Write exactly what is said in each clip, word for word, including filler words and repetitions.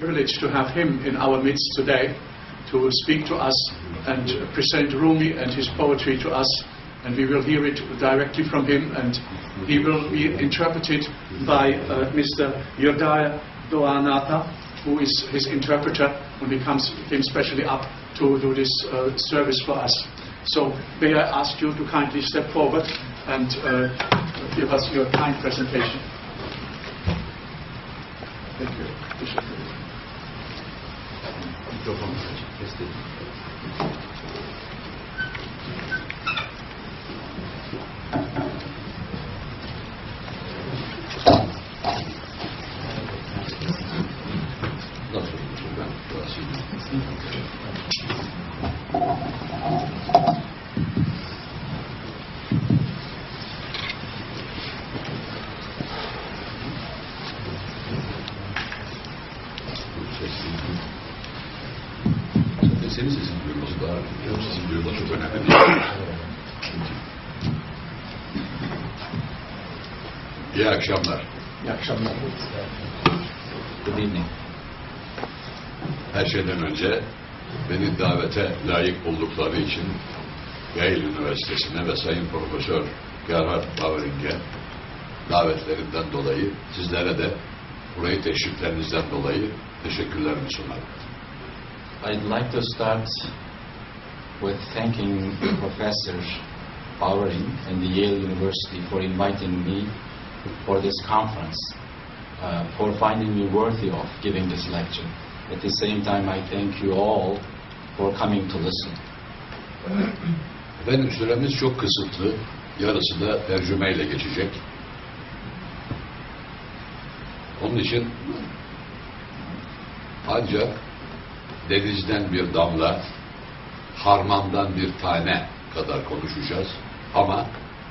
Privilege to have him in our midst today to speak to us and present Rumi and his poetry to us, and we will hear it directly from him, and he will be interpreted by uh, Mister Yodaya Doanatha, who is his interpreter, and he comes, came specially up to do this uh, service for us. So may I ask you to kindly step forward and uh, give us your kind presentation. Thank you. Bishop. Mikrofonu kestim. Nasıl olmuşum ben? Burası. Senin sesin duyulması daha önemli. Sesin duyulması çok önemli değil. İyi akşamlar. İyi akşamlar. Good evening. Her şeyden önce beni davete layık buldukları için Yale Üniversitesi'ne ve Sayın Profesör Gerhard Bövering'e davetlerinden dolayı, sizlere de burayı teşriflerinizden dolayı teşekkürlerimi sunarım. I'd like to start with thanking Professor Bövering and the Yale University for inviting me for this conference, uh, for finding me worthy of giving this lecture. At the same time, I thank you all for coming to listen. Efendim, süremiz çok kısıtlı, yarısı da tercümeyle geçecek. Onun için ancak denizden bir damla, harmandan bir tane kadar konuşacağız. Ama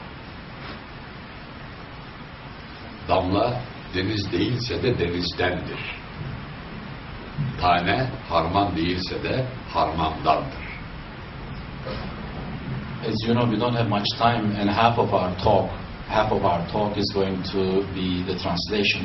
damla deniz değilse de denizdendir. Tane harman değilse de harmandandır. As you know, we don't have much time, and half of our talk, half of our talk is going to be the translation.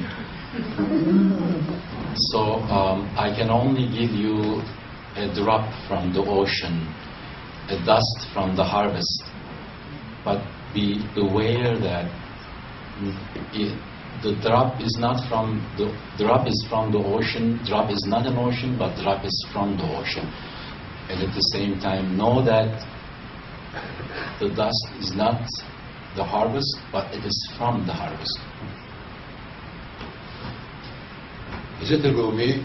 So um, I can only give you a drop from the ocean, a dust from the harvest, but be aware that it, the drop is not from the drop is from the ocean. Drop is not an ocean, but drop is from the ocean. And at the same time, know that the dust is not the harvest, but it is from the harvest. Hazreti Rumi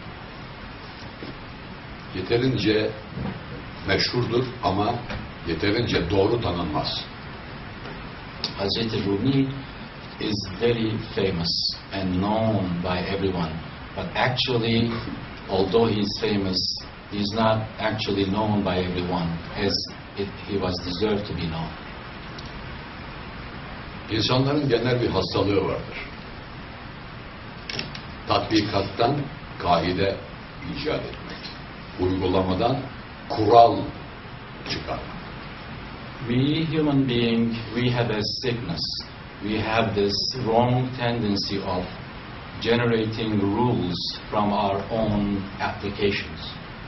yeterince meşhurdur ama yeterince doğru tanınmaz. Hazreti Rumi is very famous and known by everyone, but actually, although he is famous, he is not actually known by everyone as it, he was deserved to be known. İnsanların genel bir hastalığı vardır. Tatbikattan kaide icat etmek, uygulamadan kural çıkarmak. We human beings, we have a sickness. We have this wrong tendency of generating rules from our own applications.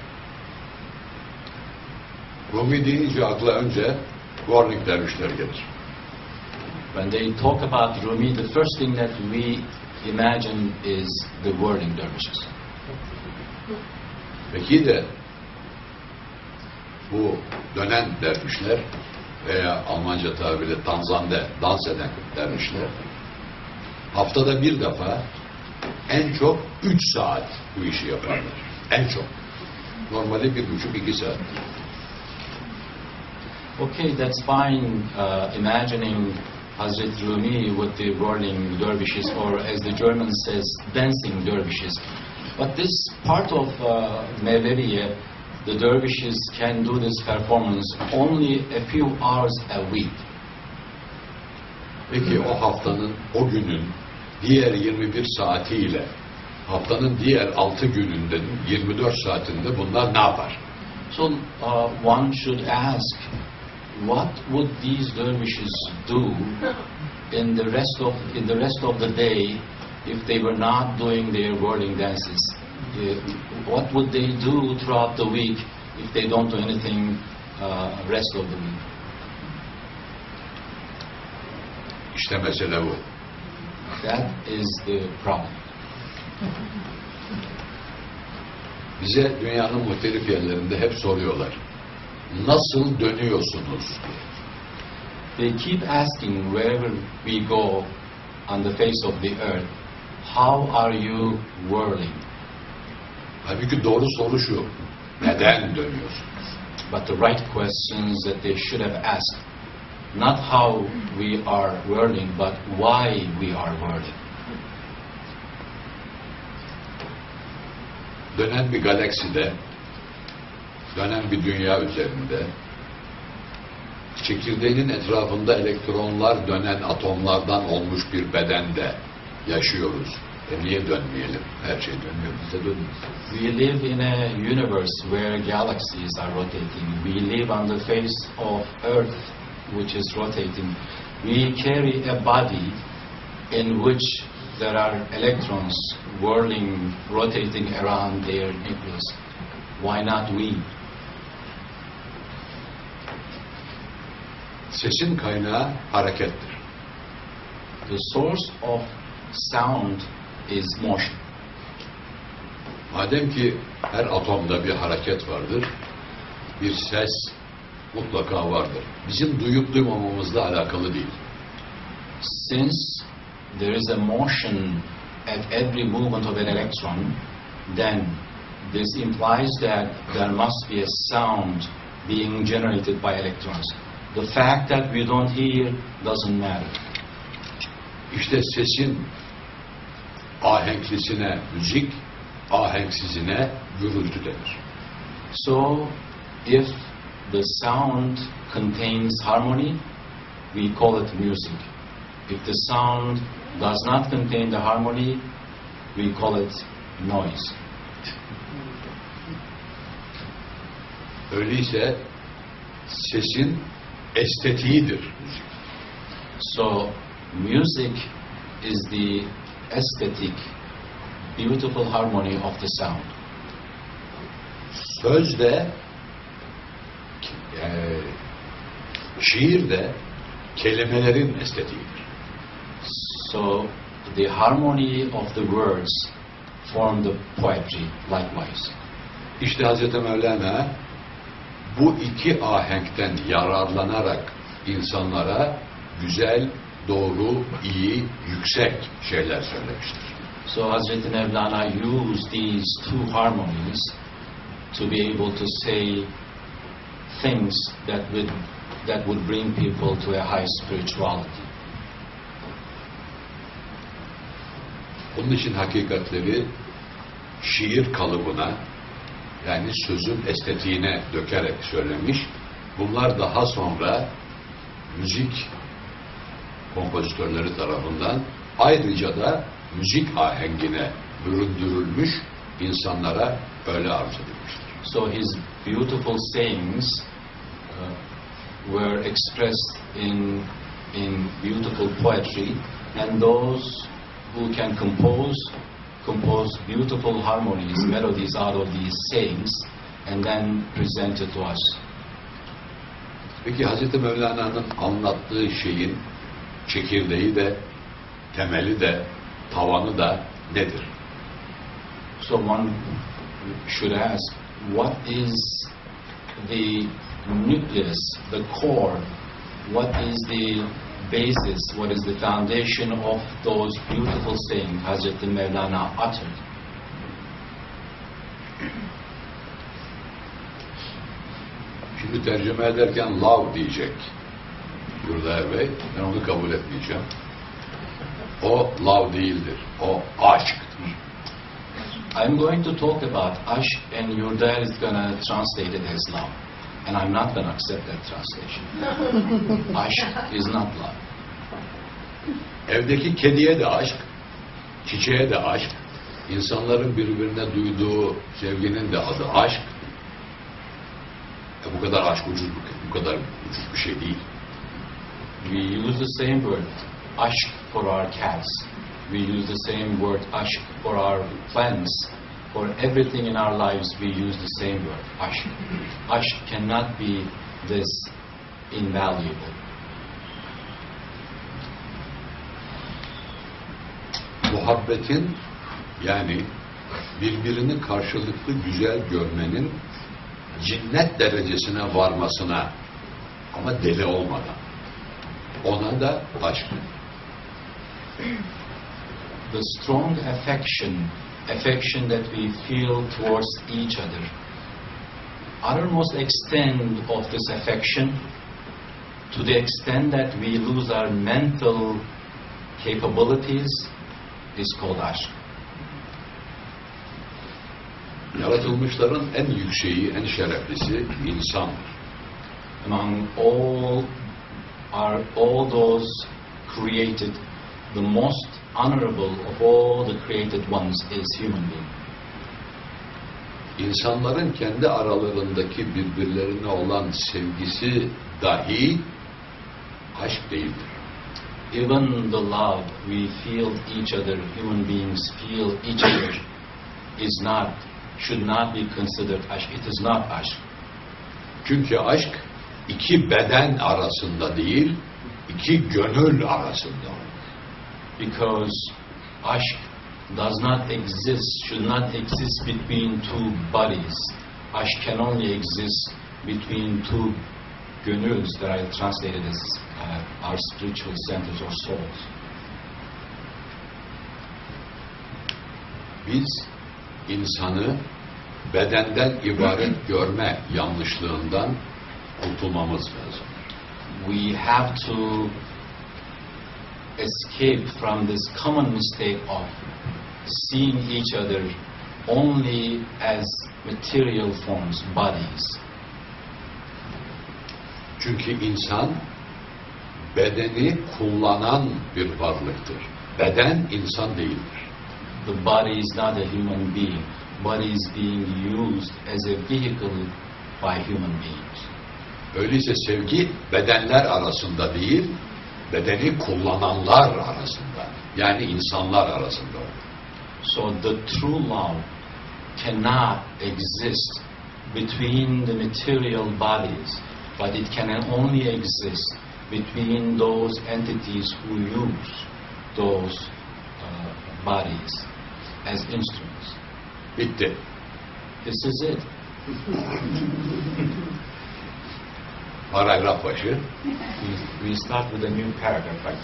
Rumi deyince akla önce Warning dervişler gelir. When they talk about Rumi, the first thing that we imagine is the whirling dervishes. Peki de bu dönen dervişler veya Almanca tabiriyle Tanzande, dans eden dervişler haftada bir defa en çok üç saat bu işi yaparlar. En çok. Normali bir buçuk iki saat. Okay, that's fine. Uh, imagining Hazret Rumi with the whirling dervishes, or as the German says, dancing dervishes. But this part of uh, Mevleviye, the dervishes can do this performance only a few hours a week. Peki o haftanın, o günün diğer yirmi bir saatiyle haftanın diğer altı gününde yirmi dört saatinde bunlar ne yapar? So uh, one should ask, what would these dervishes do in the rest of in the rest of the day if they were not doing their whirling dances? uh, what would they do throughout the week if they don't do anything uh, rest of the week? İşte mesele bu. That is the problem. Bize dünyanın muhtelif yerlerinde hep soruyorlar. Nasıl dönüyorsunuz? They keep asking wherever we go on the face of the earth, how are you whirling? Halbuki doğru soru şu. Neden dönüyorsunuz? But the right questions that they should have asked, not how we are whirling, but why we are whirling. Dönen bir galakside, dönen bir dünya üzerinde, çekirdeğinin etrafında elektronlar dönen atomlardan olmuş bir bedende yaşıyoruz. E niye dönmeyelim? Her şey dönüyor, biz de dönüyoruz. We live in a universe where galaxies are rotating. We live on the face of Earth, which is rotating. We carry a body in which there are electrons whirling, rotating around their nucleus. Why not we? Sesin kaynağı harekettir. The source of sound is motion. Madem ki her atomda bir hareket vardır, bir ses mutlaka vardır. Bizim duyup duymamamızla alakalı değil. Since there is a motion at every movement of an electron, then this implies that there must be a sound being generated by electrons. The fact that we don't hear doesn't matter. İşte sesin ahenklisine müzik, ahenksizine gürültü denir. So, if the sound contains harmony, we call it music. If the sound does not contain the harmony, we call it noise. Öyleyse sesin estetiğidir müzik. So, music is the aesthetic, beautiful harmony of the sound. Söz de, e, şiir de kelimelerin estetiğidir. So, the harmony of the words form the poetry likewise. İşte Hazreti Mevlana bu iki ahenkten yararlanarak insanlara güzel, doğru, iyi, yüksek şeyler söylemiştir. So Hazreti Mevlana used these two harmonies to be able to say things that would that would bring people to a high spirituality. Onun için hakikatleri şiir kalıbına, yani sözün estetiğine dökerek söylemiş. Bunlar daha sonra müzik kompozitörleri tarafından ayrıca da müzik ahengine büründürülmüş, insanlara öyle arz edilmiştir. So his beautiful sayings uh, were expressed in in beautiful poetry, and those who can compose compose beautiful harmonies, melodies out of these sayings, and then present it to us. Peki Hazreti Mevlana'nın anlattığı şeyin çekirdeği de, temeli de, tavanı da nedir? So one should ask, what is the nucleus, the core, what is the basis, what is the foundation of those beautiful sayings Hazreti Mevlana uttered? Şimdi tercüme ederken love diyecek Yurdaer Bey. Ben onu kabul etmeyeceğim. O love değildir. O aşktır. I'm going to talk about aşk, and Yurdaer is going to translate it as love. And I'm not going to accept that translation. Aşk is not love. Evdeki kediye de aşk, çiçeğe de aşk, insanların birbirine duyduğu sevginin de adı aşk. E bu kadar aşk ucuz, bu kadar ucuz bir şey değil. We use the same word, aşk, for our cats. We use the same word, aşk, for our plants, for For everything in our lives, we use the same word, aşk. Aşk cannot be this invaluable. Muhabbetin, yani birbirini karşılıklı güzel görmenin cinnet derecesine varmasına, ama deli olmadan, ona da aşk. The strong affection, affection that we feel towards each other, uttermost extent of this affection, to the extent that we lose our mental capabilities, is called aşk. Yaratılmışların en yükseği, en şereflisi insan. Among all are all those created, the most honorable of all the created ones is human being. İnsanların kendi aralarındaki birbirlerine olan sevgisi dahi aşk değildir. Even the love we feel each other, human beings feel each other, is not, should not be considered aşk. It is not aşk. Çünkü aşk iki beden arasında değil, iki gönül arasında olur. Because aşk does not exist, should not exist between two bodies. Aşk can only exist between two gönüls, that I translated as uh, our spiritual centers or souls. Biz insanı bedenden ibaret görme yanlışlığından kurtulmamız lazım. We have to escape from this common mistake of seeing each other only as material forms, bodies. Çünkü insan bedeni kullanan bir varlıktır. Beden insan değildir. The body is not a human being. Body is being used as a vehicle by human beings. Öyleyse sevgi bedenler arasında değil, bedeni kullananlar arasında, yani insanlar arasında olur. So the true love cannot exist between the material bodies, but it can only exist between those entities who use those uh, bodies as instruments. Bitti. This is it. Paragraf başı. We, we start with a new paragraph right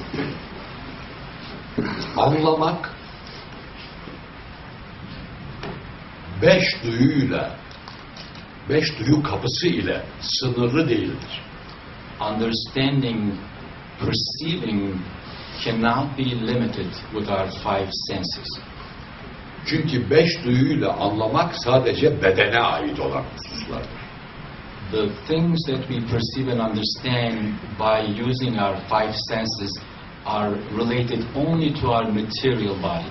now. Anlamak beş duyuyla, beş duyu kapısı ile sınırlı değildir. Understanding, perceiving cannot be limited with our five senses. Çünkü beş duyuyla anlamak sadece bedene ait olan hususlardır. The things that we perceive and understand by using our five senses are related only to our material body.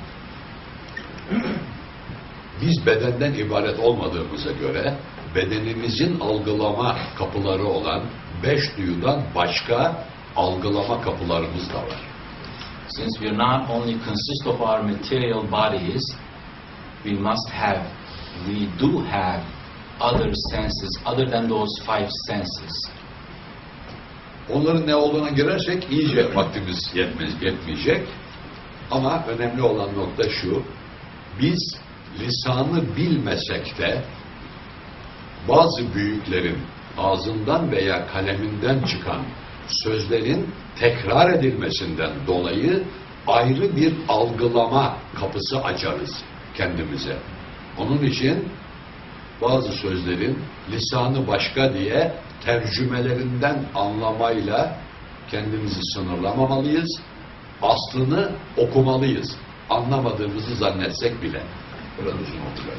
Biz bedenden ibaret olmadığımıza göre bedenimizin algılama kapıları olan beş duyudan başka algılama kapılarımız da var. Since we are not only consist of our material bodies, we must have, we do have other senses other than those five senses. Onların ne olduğuna girersek iyice vaktimiz yetmez, yetmeyecek. Ama önemli olan nokta şu: biz lisanı bilmesek de bazı büyüklerin ağzından veya kaleminden çıkan sözlerin tekrar edilmesinden dolayı ayrı bir algılama kapısı açarız kendimize. Onun için bazı sözlerin lisanı başka diye tercümelerinden anlamayla kendimizi sınırlamamalıyız. Aslını okumalıyız. Anlamadığımızı zannetsek bile. Biraz uzun olacak.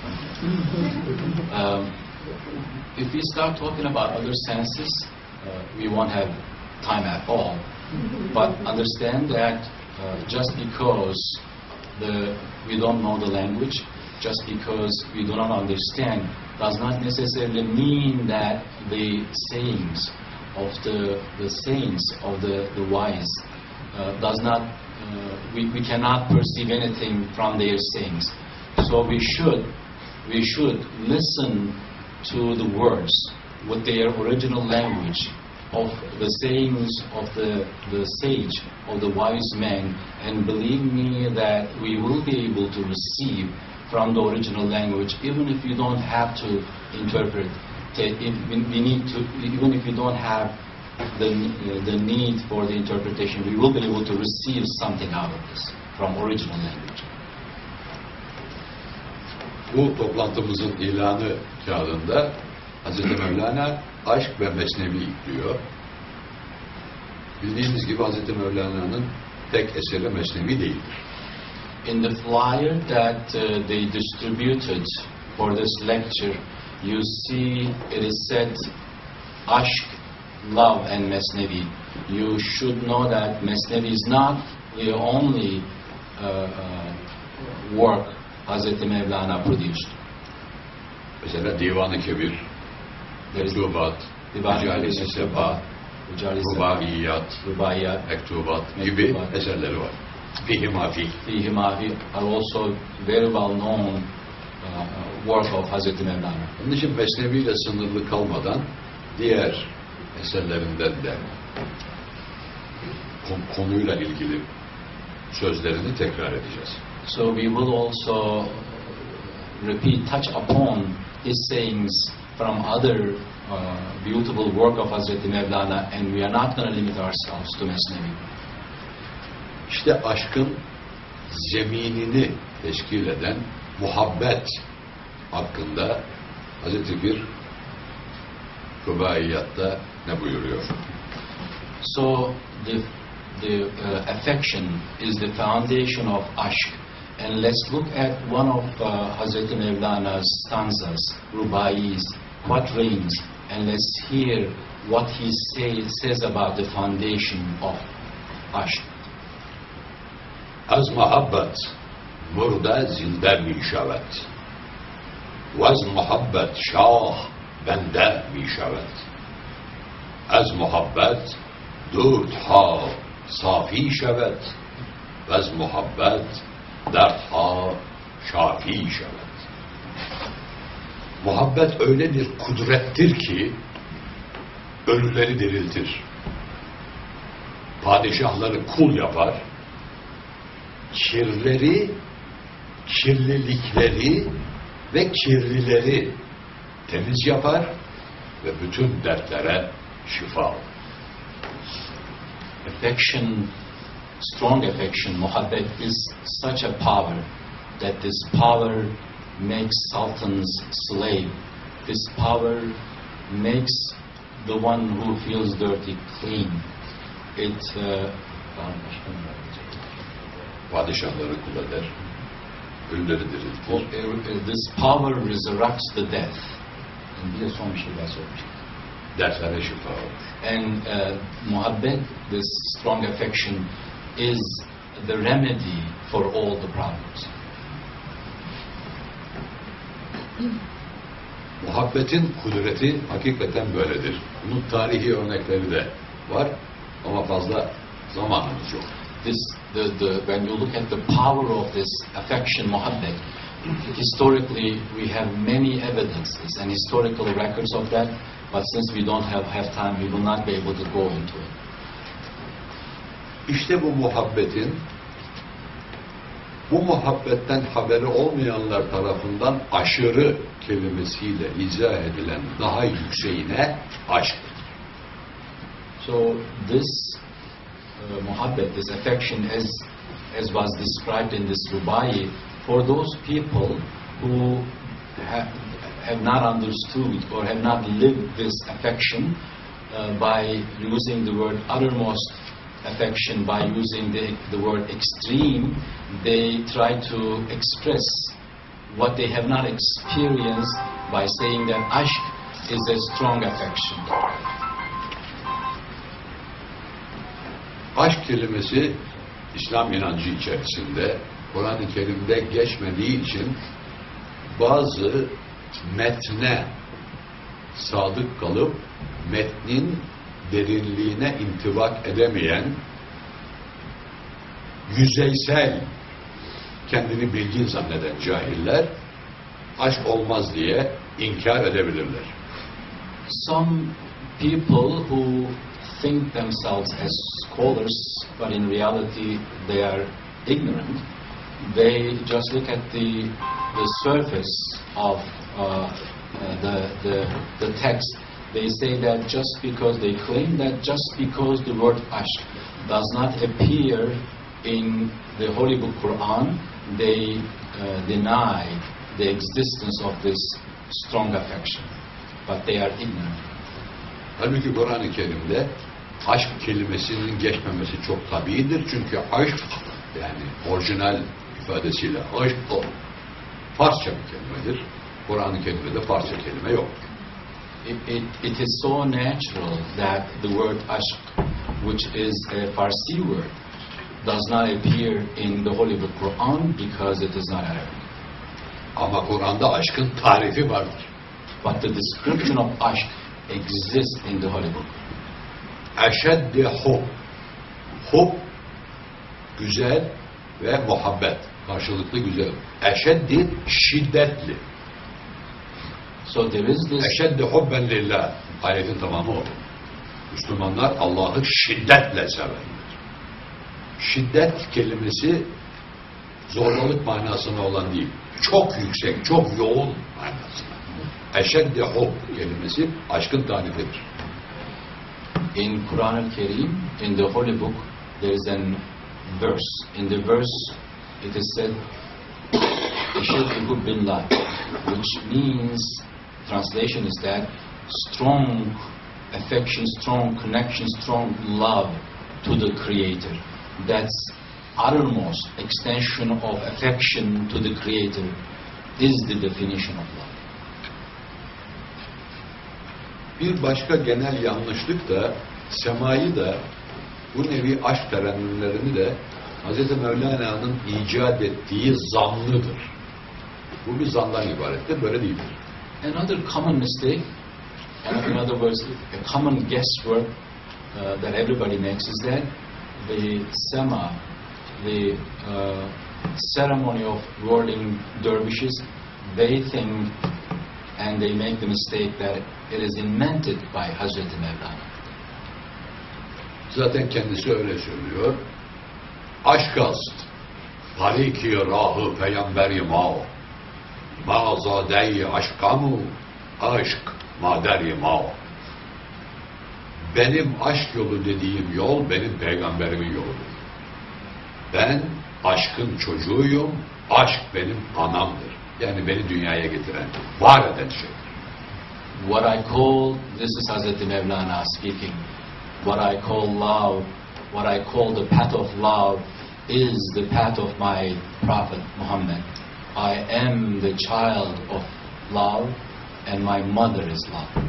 Um, if we start talking about other senses, uh, we won't have time at all. But understand that uh, just because the, we don't know the language, just because we do not understand, does not necessarily mean that the sayings of the, the saints, of the, the wise, uh, does not, uh, we, we cannot perceive anything from their sayings. So we should we should listen to the words with their original language of the sayings of the, the sage, of the wise man, and believe me that we will be able to receive from the original language, even if you don't have to interpret. If we need to, even if you don't have the, the need for the interpretation, we will be able to receive something out of this from original language. Bu toplantımızın ilanı kağıdında Hazreti Mevlana aşk ve mesnevi diyor. Bildiğimiz gibi Hazreti Mevlana'nın tek eseri mesnevi değildir. In the flyer that uh, they distributed for this lecture, you see it is said Aşk, Love and Mesnevi. You should know that Mesnevi is not the only uh, uh, work Hazreti Mevlana produced. Mesela Divan-ı Kebir, Mektubat, Mücalesi Seba, Rubaiyat, Rubaiyat, Mektubat gibi eserleri var. Fihi Mafi. Fihi Mafi are also very well known uh, work of Hazreti Mevlana. Onun için Mesnevi ile sınırlı kalmadan diğer eserlerinden de konuyla ilgili sözlerini tekrar edeceğiz. So we will also repeat, touch upon his sayings from other uh, beautiful work of Hazreti Mevlana, and we are not going to limit ourselves to Mesnevi. İşte aşkın zeminini teşkil eden muhabbet hakkında Hazreti Pir Rubaiyatta ne buyuruyor? So the the uh, affection is the foundation of aşk, and let's look at one of uh, Hazreti Mevlana''s stanzas, Rubaiyis, quatrains, and let's hear what he say, says about the foundation of aşk. Az muhabbet burada zinde mi şavet. Vaz muhabbet şah bende mi şavet. Az muhabbet dört ha safi şavet. Vaz muhabbet dert ha şafi şavet. Muhabbet öyle bir kudrettir ki ölüleri diriltir. Padişahları kul yapar. Kirleri, kirlilikleri ve kirlileri temiz yapar ve bütün dertlere şifa olur. Affection, strong affection, muhabbet is such a power that this power makes sultans slave. This power makes the one who feels dirty clean. It uh, Padişahları kul eder, ölüleri diriltir. This power resurrects the death. Bir de son bir şey daha söyleyeceğim. Dertlere şifa olur. And uh, muhabbet, this strong affection, is the remedy for all the problems. Muhabbetin kudreti hakikaten böyledir. Bunun tarihi örnekleri de var ama fazla zamanımız yok. This, the, the, when you look at the power of this affection, muhabbet, historically we have many evidences and historical records of that, but since we don't have, have time, we will not be able to go into it. İşte bu muhabbetin, bu muhabbetten haberi olmayanlar tarafından aşırı kelimesiyle izah edilen daha yükseğine aşk. So this uh, muhabbet, this affection, as as was described in this rubai, for those people who have, have not understood or have not lived this affection, uh, by using the word uttermost affection, by using the, the word extreme, they try to express what they have not experienced by saying that ashk is a strong affection. Aşk kelimesi İslam inancı içerisinde Kur'an-ı Kerim'de geçmediği için bazı metne sadık kalıp metnin derinliğine intibak edemeyen yüzeysel kendini bilgin zanneden cahiller aşk olmaz diye inkar edebilirler. Some people who think themselves as scholars, but in reality they are ignorant. They just look at the the surface of uh, uh, the, the the text. They say that just because they claim that just because the word aşk does not appear in the Holy Book Quran, they uh, deny the existence of this strong affection. But they are ignorant. Halbuki Kur'an-ı Kerim'de aşk kelimesinin geçmemesi çok tabiidir. Çünkü aşk, yani orijinal ifadesiyle aşk o Farsça bir kelimedir. Kur'an-ı Kerim'de Farsça kelime yok. It, it, it is so natural that the word aşk, which is a Farsi word, does not appear in the Holy Book Quran because it is not Arabic. Ama Kur'an'da aşkın tarifi vardır. But the description of aşk exists in the Holy Book. Eşeddi hub. Hub, güzel ve muhabbet. Karşılıklı güzel. Eşeddi, şiddetli. So there is this... Eşeddi hubben lillah. Ayetin tamamı o. Müslümanlar Allah'ı şiddetle severler. Şiddet kelimesi zorbalık manasına olan değil. Çok yüksek, çok yoğun manasına. Eşeddi hub kelimesi aşkın tarifidir. In Quran al-Karim, in the Holy Book, there is an verse. In the verse, it is said, Eşeddi billah, which means, translation is that, strong affection, strong connection, strong love to the Creator. That's uttermost extension of affection to the Creator is the definition of love. Bir başka genel yanlışlık da semayı da bu nevi aşk terennümlerini de Hz. Mevlana'nın icat ettiği zannıdır. Bu bir zandan ibarettir, böyle değildir. Another common mistake, in other words, a common guesswork uh, that everybody makes is that the sema, the uh, ceremony of whirling dervishes, they think and they make the mistake that it is invented by Hazreti Mevlana. Zaten kendisi öyle söylüyor. Aşk ast, tariki rahı peygamberi mao, mağazade-i aşkamu, aşk maderi mao. Benim aşk yolu dediğim yol benim peygamberimin yoludur. Ben aşkın çocuğuyum, aşk benim anamdır. Yani beni dünyaya getiren, var eden şeydir. What I call, this is Hazreti Mevlana speaking, what I call love, what I call the path of love is the path of my Prophet Muhammad. I am the child of love and my mother is love.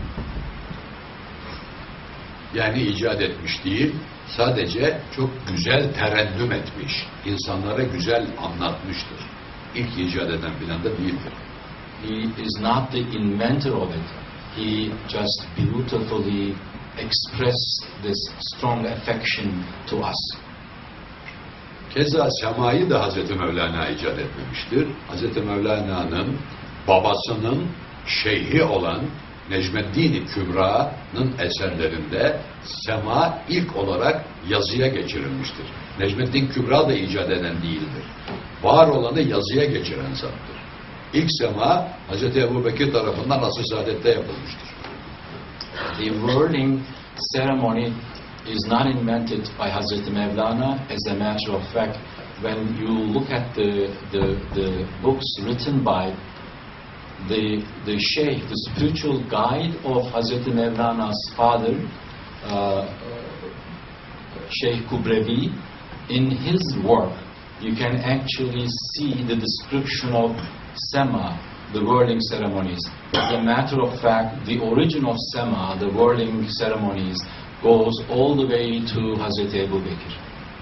Yani icat etmiş değil, sadece çok güzel terennüm etmiş, insanlara güzel anlatmıştır. İlk icat eden filan da değildir. He is not the inventor of it. He just beautifully expressed this strong affection to us. Keza semayı da Hazreti Mevlana icat etmemiştir. Hazreti Mevlana'nın babasının şeyhi olan Necmeddin-i Kübra'nın eserlerinde sema ilk olarak yazıya geçirilmiştir. Necmeddin Kübra da icat eden değildir. Var olanı yazıya geçiren zattır. İlk sema Hazreti Ebubekir tarafından Asr-ı Saadet'te yapılmıştır. The whirling ceremony is not invented by Hazreti Mevlana. As a matter of fact, when you look at the, the, the books written by the, the Shaykh, the spiritual guide of Hazreti Mevlana's father, uh, Shaykh Kubrevi, in his work, you can actually see the description of Sema, the whirling ceremonies. As a matter of fact, the origin of Sema, the whirling ceremonies, goes all the way to Hazreti Ebu Bekir.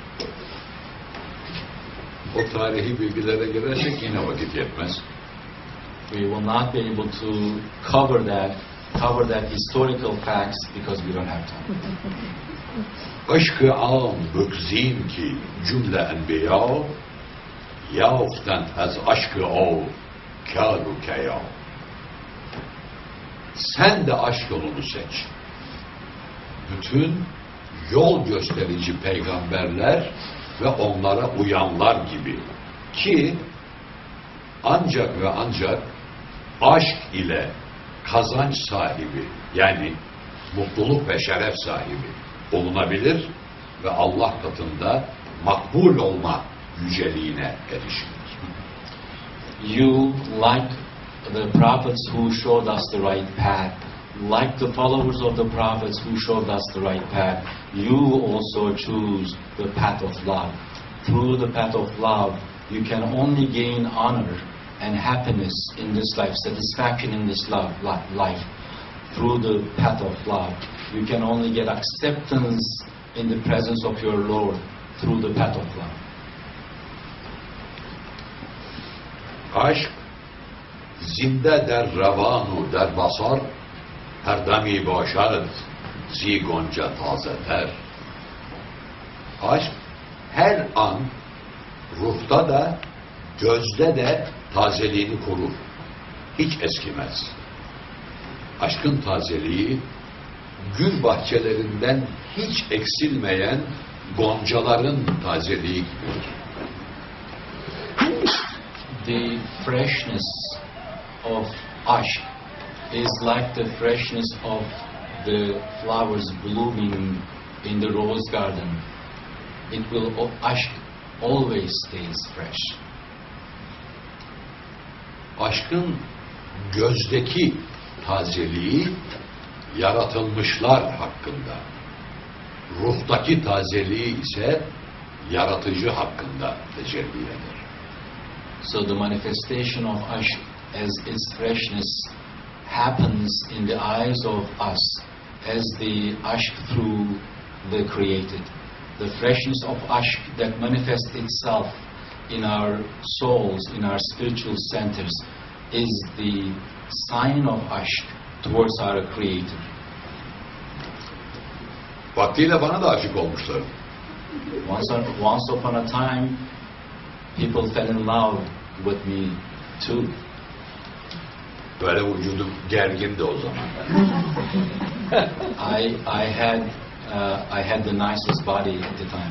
O tarihi bilgilere girersek yine vakit yetmez. We will not be able to cover that, cover that historical facts because we don't have time. Aşk-ı âm bükzîn ki cümle enbiya, Yauften has aşkı ol, kâru keyav. Sen de aşk yolunu seç. Bütün yol gösterici peygamberler ve onlara uyanlar gibi ki ancak ve ancak aşk ile kazanç sahibi yani mutluluk ve şeref sahibi olunabilir ve Allah katında makbul olma yüceliğine erişilir. You, like the prophets who showed us the right path, like the followers of the prophets who showed us the right path, you also choose the path of love. Through the path of love, you can only gain honor and happiness in this life, satisfaction in this love, life. Through the path of love, you can only get acceptance in the presence of your Lord through the path of love. Aşk zinde der ravanu der basar her demi başarıd zi gonca taze ter. Aşk her an ruhta da gözde de tazeliğini korur. Hiç eskimez. Aşkın tazeliği gül bahçelerinden hiç eksilmeyen goncaların tazeliği gibidir. The freshness of aşk is like the freshness of the flowers blooming in the rose garden. It will, aşk always stays fresh. Aşkın gözdeki tazeliği yaratılmışlar hakkında. Ruhtaki tazeliği ise yaratıcı hakkında tecelli eder. So the manifestation of aşk as its freshness happens in the eyes of us as the aşk through the created. The freshness of aşk that manifests itself in our souls, in our spiritual centers, is the sign of aşk towards our Creator. Vaktiyle bana da aşık olmuşlar. Once, on, once upon a time, people fell in love with me too. Böyle vücudum gergindi o zaman. I I had uh, I had the nicest body at the time.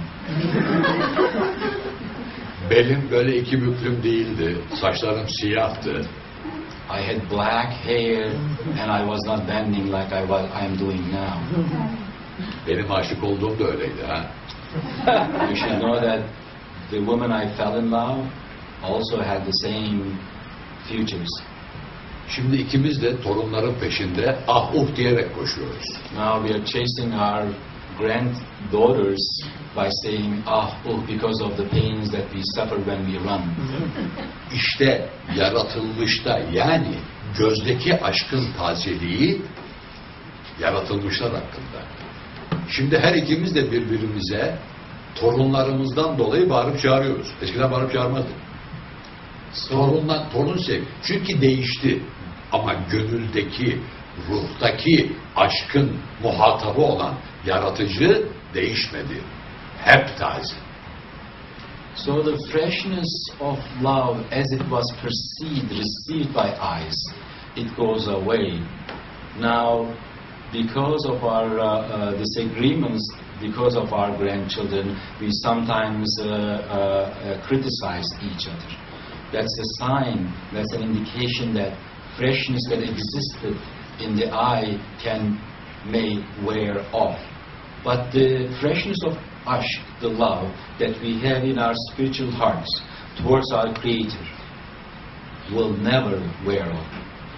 Belim böyle iki büklüm değildi. Saçlarım siyahtı. I had black hair and I was not bending like I was I am doing now. Benim aşık olduğum da öyleydi ha. You should know that the woman I fell in love also had the same features. Şimdi ikimiz de torunların peşinde ah uh diyerek koşuyoruz. Now we are chasing our granddaughters by saying ah uh because of the pains that we suffer when we run. İşte yaratılmışta yani gözdeki aşkın tazeliği yaratılmışlar hakkında. Şimdi her ikimiz de birbirimize torunlarımızdan dolayı bağırıp çağırıyoruz. Eskiden bağırıp çağırmadık. Torunlar, torun sev. Çünkü değişti. Ama gönüldeki, ruhtaki aşkın muhatabı olan yaratıcı değişmedi. Hep taze. So the freshness of love as it was perceived, received by eyes, it goes away. Now, because of our uh, uh, disagreements, because of our grandchildren, we sometimes uh, uh, uh, criticize each other. That's a sign, that's an indication that freshness that existed in the eye can, may wear off. But the freshness of aşk, the love that we have in our spiritual hearts towards our Creator, will never wear off.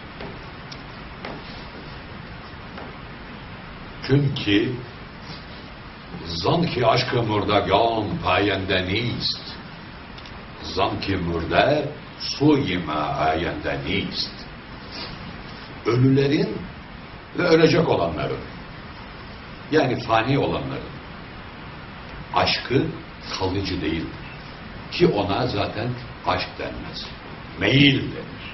Çünkü zan ki aşkı murdagan payende nist. Zan ki murder suyime ayende nist. Ölülerin ve ölecek olanların yani fani olanların aşkı kalıcı değildir. Ki ona zaten aşk denmez. Meyil denir.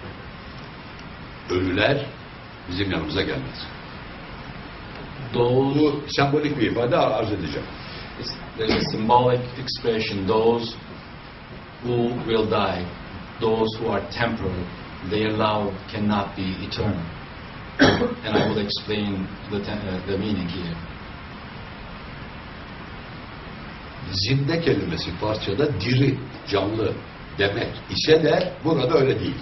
Ölüler bizim yanımıza gelmez. Those, Bu sembolik bir ifade arz edeceğim. there's a symbolic expression. Those who will die, those who are temporal, their love cannot be eternal. And I will explain the, uh, the meaning here. Zinde kelimesi parçada diri, canlı demek ise de burada öyle değil.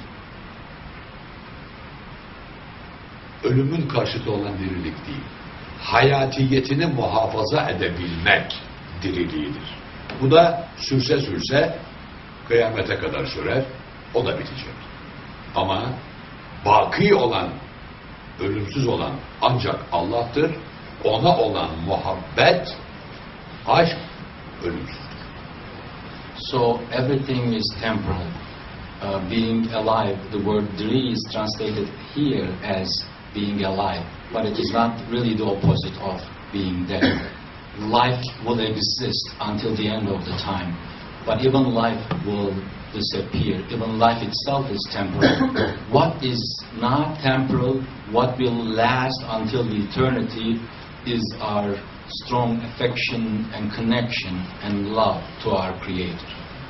Ölümün karşıtı olan dirilik değil. Hayatiyetini muhafaza edebilmek diriliğidir. Bu da sürse sürse kıyamete kadar sürer, o da bitecek. Ama baki olan, ölümsüz olan ancak Allah'tır. Ona olan muhabbet, aşk ölümsüzdür. So everything is temporal. Uh, being alive, the word dri is translated here as being alive, but it is not really the opposite of being dead. Life will exist until the end of the time, but even life will disappear. Even life itself is temporal. What is not temporal, what will last until eternity, is our strong affection and connection and love to our Creator.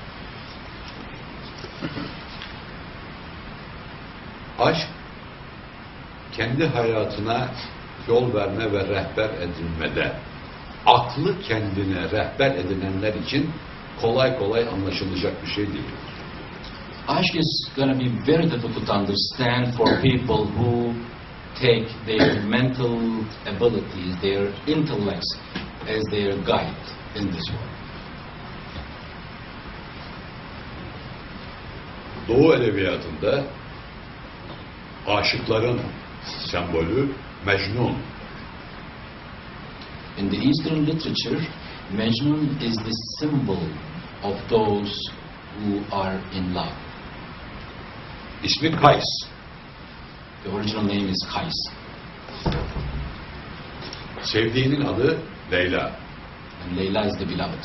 Aşk, kendi hayatına yol verme ve rehber edinmede, aklı kendine rehber edinenler için kolay kolay anlaşılacak bir şey değil. Aşk is going to be very difficult to understand for people who take their mental abilities, their intellects as their guide in this world. Doğu edebiyatında aşıkların sembolü Mecnun. In the Eastern literature, Mejnun is the symbol of those who are in love. İsmi Kays. The original name is Kays. Sevdiğinin adı Leyla. And Layla is the beloved.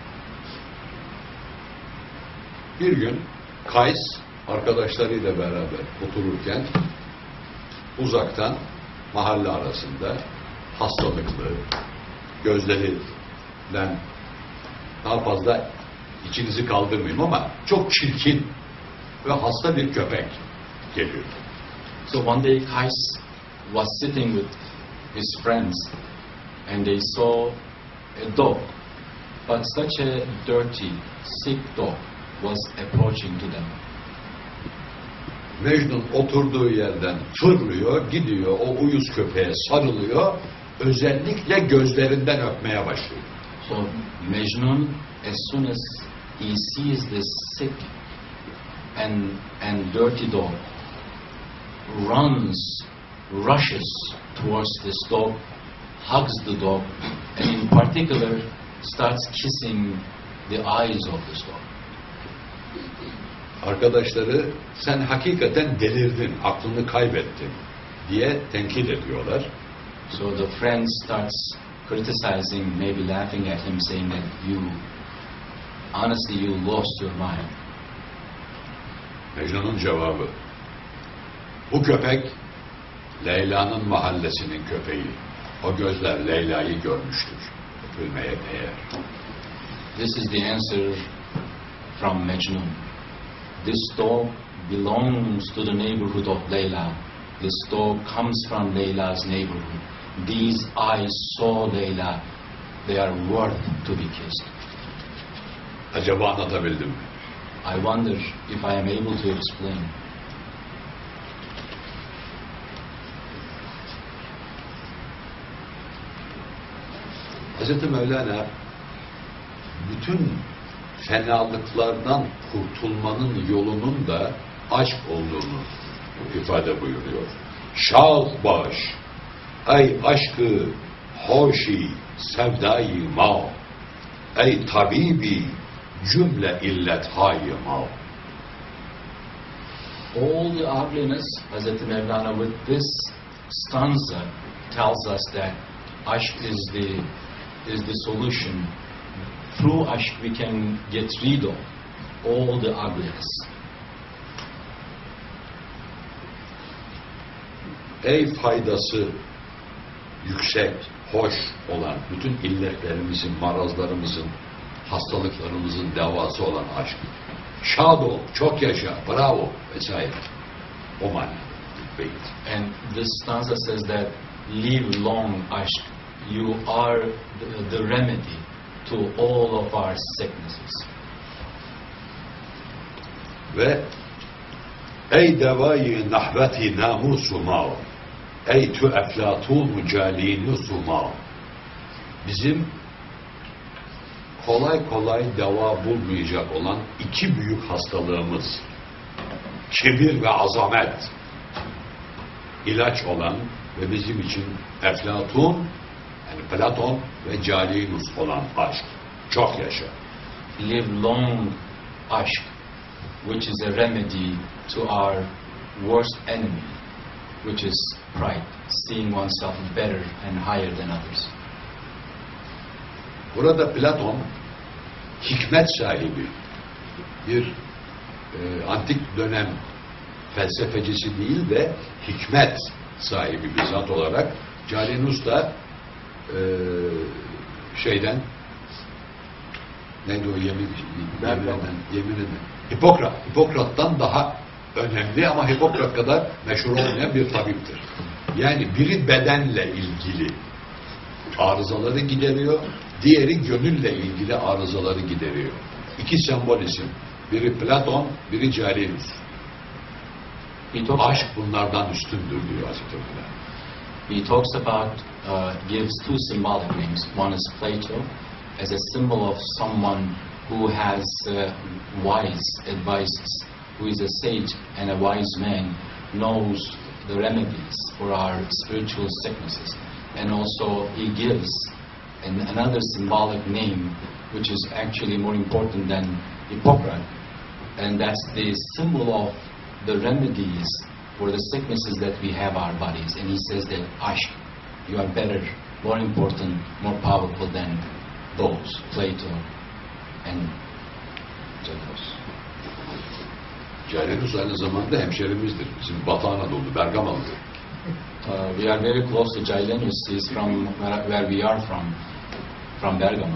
Bir gün Kays arkadaşlarıyla beraber otururken uzaktan mahalle arasında hastalıklı, gözlerinden daha fazla içinizi kaldırmayayım ama çok çirkin ve hasta bir köpek geliyor. So one day Kays was sitting with his friends and they saw a dog, but such a dirty, sick dog was approaching to them. Mecnun oturduğu yerden fırlıyor, gidiyor, o uyuz köpeğe sarılıyor, özellikle gözlerinden öpmeye başlıyor. So Mejnun, as soon as he sees this sick and and dirty dog, runs, rushes towards this dog, hugs the dog, and in particular starts kissing the eyes of this dog. Arkadaşları sen hakikaten delirdin, aklını kaybettin diye tenkit ediyorlar. So the friend starts criticizing, maybe laughing at him, saying that you, honestly, you lost your mind. Mecnun'un cevabı, bu köpek Leyla'nın mahallesinin köpeği. O gözler Leyla'yı görmüştür. Öpülmeye değer. This is the answer from Mejnun. This dog belongs to the neighborhood of Layla. This dog comes from Layla's neighborhood. These eyes saw Layla. They are worth to be kissed. Acaba anlatabildim mi? I wonder if I am able to explain. Hazreti Mevlana bütün fenalıklardan kurtulmanın yolunun da aşk olduğunu ifade buyuruyor. Şah baş, ey aşkı hoşi sevdayı ma, ey tabibi cümle illet hayı ma. All the ugliness, Hazreti Mevlana, with this stanza tells us that aşk is the is the solution. Through aşk we can get rid of all the ugliness. Ey faydası yüksek, hoş olan bütün illetlerimizin, marazlarımızın, hastalıklarımızın devası olan aşk. şad ol, çok yaşa, bravo vesaire. O mana. Beyt. And this stanza says that live long aşk. You are the, the remedy to all of our sicknesses. Ve ey devayı nahveti namusu ma, ey tu eflatun calinu suma. Bizim kolay kolay deva bulmayacak olan iki büyük hastalığımız, kibir ve azamet, ilaç olan ve bizim için Eflatun, yani Platon ve Calinus olan aşk. Çok yaşa. Live long aşk, which is a remedy to our worst enemy, which is pride, seeing oneself better and higher than others. Burada Platon hikmet sahibi bir e, antik dönem felsefecisi değil de hikmet sahibi bir zat olarak, Calinus da e, şeyden neydi o yemin yemin yemin Hipokrat Hipokrat'tan daha önemli ama Hipokrat kadar meşhur olmayan bir tabiptir. Yani biri bedenle ilgili arızaları gideriyor, diğeri gönülle ilgili arızaları gideriyor. İki sembol isim. Biri Platon, biri Calinus. Aşk bunlardan üstündür diyor Hazreti Mevlana. He talks about, uh, gives two symbolic names. One is Plato, as a symbol of someone who has uh, wise advices, who is a sage and a wise man, knows the remedies for our spiritual sicknesses. And also he gives an, another symbolic name, which is actually more important than Hippocrates, and that's the symbol of the remedies for the sicknesses that we have our bodies. And he says that aşk, you are better, more important, more powerful than those, Plato and Calinus. Calinus aynı zamanda hemşerimizdir. Bizim Batı Anadolu, Bergamalı'dır. Uh, we are very close to Calinus. He is from where, where we are from, from Bergamo.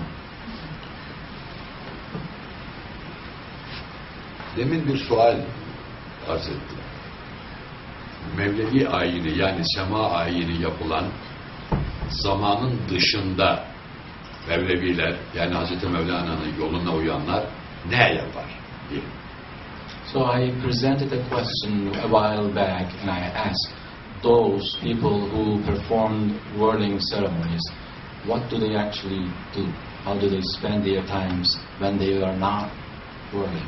Demin bir sual arz ettim. Mevlevi ayini yani sema ayini yapılan zamanın dışında Mevleviler yani Hazreti Mevlana'nın yoluna uyanlar ne yapar diye. So I presented a question a while back and I asked those people who performed whirling ceremonies, what do they actually do? How do they spend their times when they are not whirling?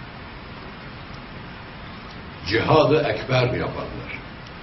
Cihadı ekber yaparlar.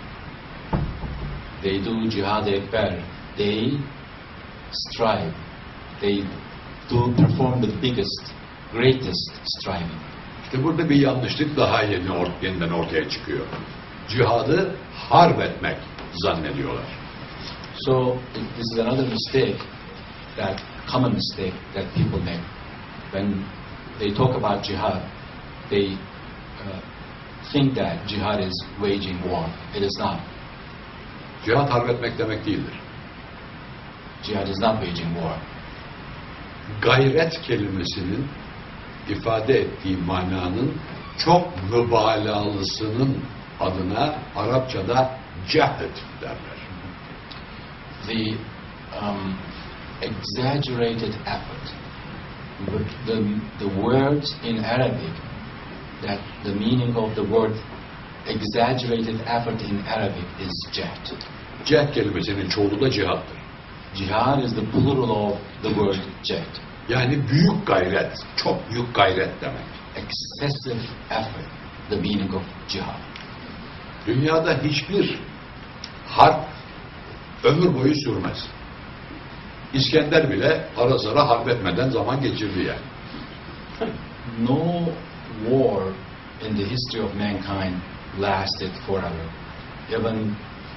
They do jihad ekber. They strive. They do perform the biggest, greatest striving. İşte burada bir yanlışlık daha yeni or yeniden ortaya çıkıyor. Cihadı harp etmek zannediyorlar. So this is another mistake, that common mistake that people make. When they talk about jihad, they uh, think that jihad is waging war. It is not. Cihad harp etmek demek değildir. Jihad is not waging war. Gayret kelimesinin ifade ettiği mananın çok mübalağalısının adına Arapçada cehd derler. The um, exaggerated effort. The, the words in Arabic, that the meaning of the word exaggerated effort in Arabic is jihad. Cehd kelimesinin çoğulu da cihattır. Jihad is the plural of the word jihad. Yani büyük gayret, çok büyük gayret demek. Excessive effort, the meaning of jihad. Dünyada hiçbir harp ömür boyu sürmez. İskender bile ara sıra harp etmeden zaman geçirdi yani. No war in the history of mankind lasted forever. Even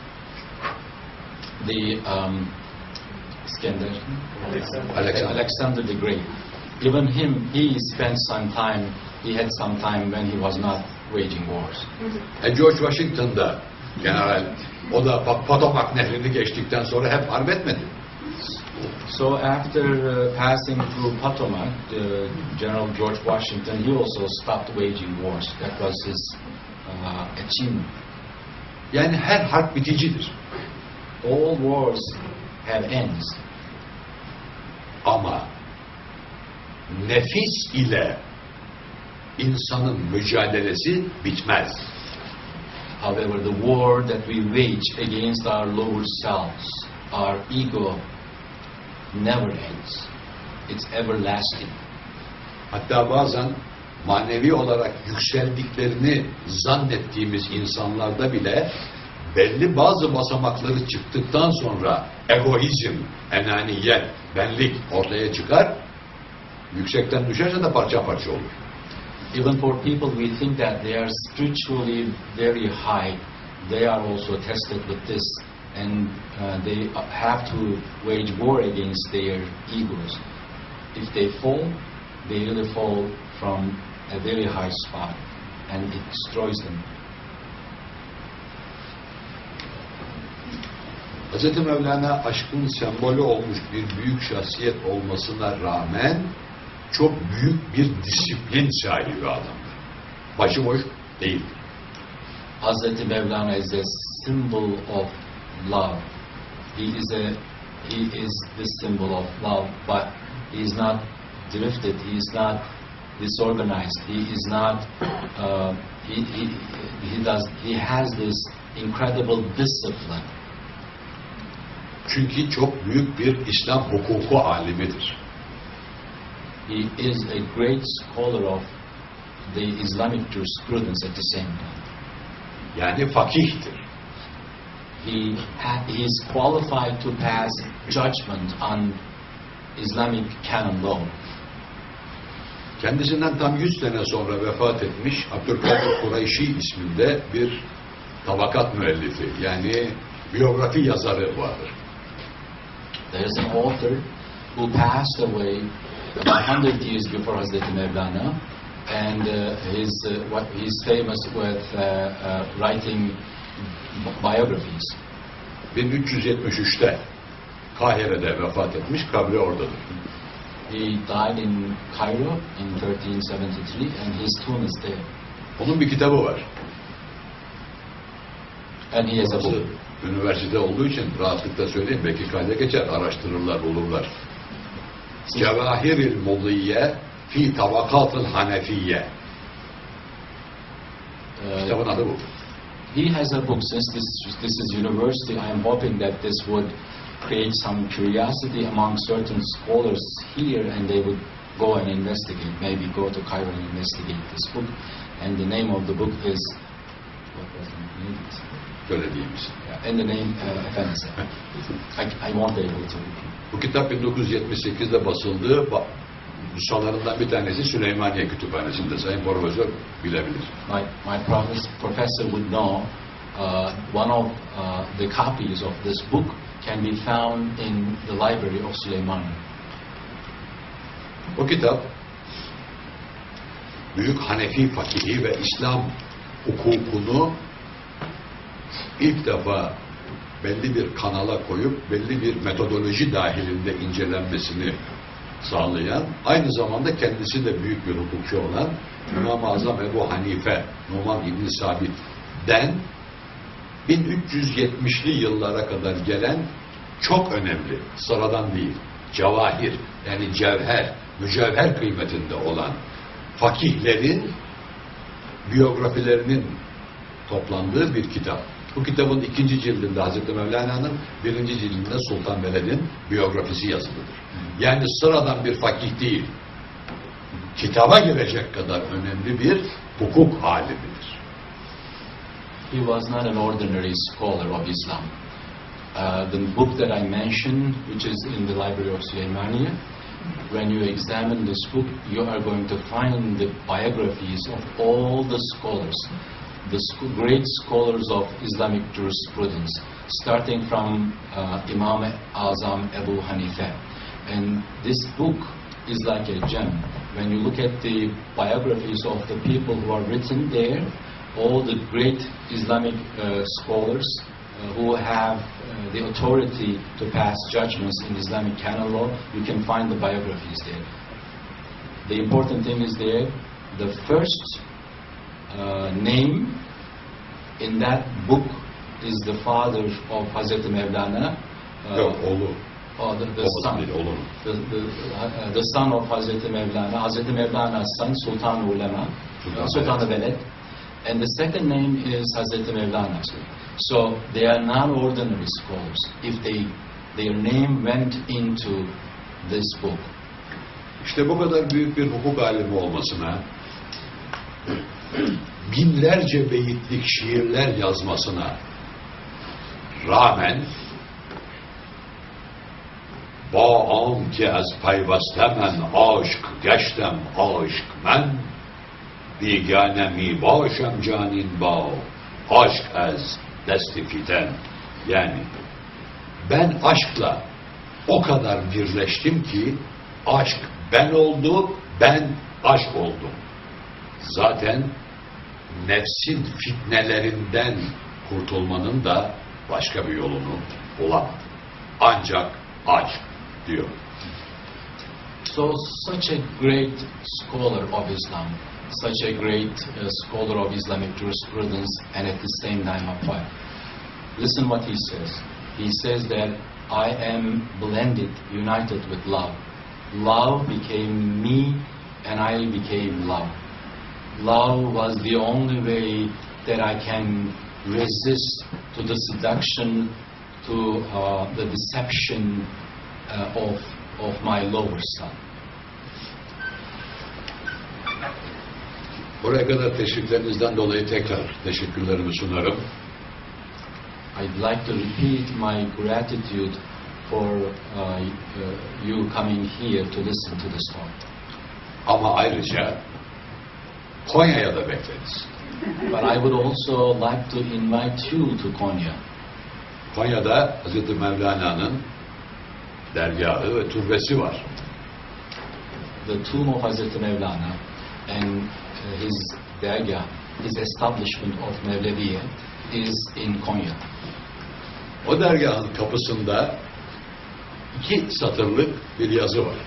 the um, Iskender, Alexander. Alexander the Great, even him, he spent some time, he had some time when he was not waging wars. E George Washington da general, o da Potomac nehrini geçtikten sonra hep harp etmedi. So after uh, passing through Potomac, uh, General George Washington, he also stopped waging wars. That was his uh, achievement. Yani her harp biticidir. All wars have ends. Ama nefis ile insanın mücadelesi bitmez. However, the war that we wage against our lower selves, our ego, never ends. It's everlasting. Hatta bazen manevi olarak yükseldiklerini zannettiğimiz insanlarda bile belli bazı basamakları çıktıktan sonra egoizm, enaniyet, benlik ortaya çıkar. Yüksekten düşerse de parça parça olur. Even for people we think that they are spiritually very high, they are also tested with this, and uh, they have to wage war against their egos. If they fall, they really fall from a very high spot, and it destroys them. Hz. Mevlana aşkın sembolü olmuş bir büyük şahsiyet olmasına rağmen çok büyük bir disiplin sahibi adamdır. Başıboş değil. Hazreti Mevlana is a symbol of love. He is a he is the symbol of love, but he is not drifted. He is not disorganized. He is not. Uh, he, he he does. He has this incredible discipline. Çünkü çok büyük bir İslam hukuku alimidir. He is a great scholar of the Islamic jurisprudence at the same time. Yani fakihtir. He ha he is qualified to pass judgment on Islamic canon law. Kendisinden tam yüz sene sonra vefat etmiş Abdülkadir Kureyşi isminde bir tabakat müellifi, yani biyografi yazarı vardır. There is an author who passed away about one hundred years before Hazreti Mevlana, and uh, his uh, what he's famous with uh, uh, writing biographies. bin üç yüz yetmiş üçte Kahire'de vefat etmiş, kabri oradadır. He died in Cairo in thirteen seventy-three, and his tomb is there. Onun bir kitabı var. And he has a book. Üniversite olduğu için rahatlıkla söyleyeyim, belki kayda geçer, araştırırlar, bulurlar. Cevahiril Mulliye fi Tabakatil Hanefiye. Uh, Kitabın adı bu. He has a book. Since this this is university, I am hoping that this would create some curiosity among certain scholars here, and they would go and investigate. Maybe go to Cairo and investigate this book. And the name of the book is what was the name? Söylediğimiz. Yeah, and the name uh, Efendisi. I, I won't be able to. Bu kitap bin dokuz yüz yetmiş sekizde basıldığı nüshalarından bir tanesi Süleymaniye Kütüphanesi'nde. Sayın Profesör bilebilir. My, my professor, professor would know uh, one of uh, the copies of this book can be found in the library of Süleymaniye. O kitap büyük Hanefi fakihi ve İslam hukukunu ilk defa belli bir kanala koyup belli bir metodoloji dahilinde incelenmesini sağlayan, aynı zamanda kendisi de büyük bir hukukçu olan İmam-ı Azam Ebu Hanife Numan İbn-i Sabit'den bin üç yüz yetmişli yıllara kadar gelen çok önemli, sıradan değil, cevahir, yani cevher, mücevher kıymetinde olan fakihlerin biyografilerinin toplandığı bir kitap. Bu kitabın ikinci cildinde Hazreti Mevlana'nın, birinci cildinde Sultan Veled'in biyografisi yazılıdır. Yani sıradan bir fakih değil, kitaba girecek kadar önemli bir hukuk alimidir. He was not an ordinary scholar of Islam. Uh, the book that I mentioned, which is in the library of Süleymaniye, when you examine this book, you are going to find the biographies of all the scholars, the sc great scholars of Islamic jurisprudence, starting from uh, Imam Azam Ebu Hanife. And this book is like a gem. When you look at the biographies of the people who are written there, all the great Islamic uh, scholars, uh, who have uh, the authority to pass judgments in Islamic canon law, you can find the biographies there. The important thing is there, the first uh, name in that book is the father of Hazreti Mevlana. Uh, Yok, oğlu. or the, the Babası son. değil, oğlu. The, the, uh, the son of Hazreti Mevlana. Hazreti Mevlana's son, Sultan Ulema, Sultan Sultan Veled. And the second name is Hazreti Mevlana. So they are non-ordinary scholars. If they, their name went into this book. İşte bu kadar büyük bir hukuk alimi olmasına, binlerce beyitlik şiirler yazmasına rağmen Bağam ki az payvastemen aşk geçtem aşk men biganemi başem canin bağ aşk az desti fiten, yani ben aşkla o kadar birleştim ki aşk ben oldu, ben aşk oldum. Zaten nefsin fitnelerinden kurtulmanın da başka bir yolunu bulamadım. Ancak aşk diyor. So such a great scholar of Islam, such a great uh, scholar of Islamic jurisprudence, and at the same time a poet. Listen what he says. He says that I am blended, united with love. Love became me and I became love. Love was the only way that I can resist to the seduction, to uh, the deception uh, of, of my lower son. Buraya kadar teşviklerinizden dolayı tekrar teşekkürlerimi sunarım. I'd like to repeat my gratitude for uh, uh, you coming here to listen to this talk. Ama ayrıca Konya'ya da bekleriz. But I would also like to invite you to Konya. Konya'da Hazreti Mevlana'nın dergahı ve türbesi var. The tomb of Hazreti Mevlana and uh, his dergah, his establishment of Mevleviye is in Konya. O dergahın kapısında iki satırlık bir yazı var.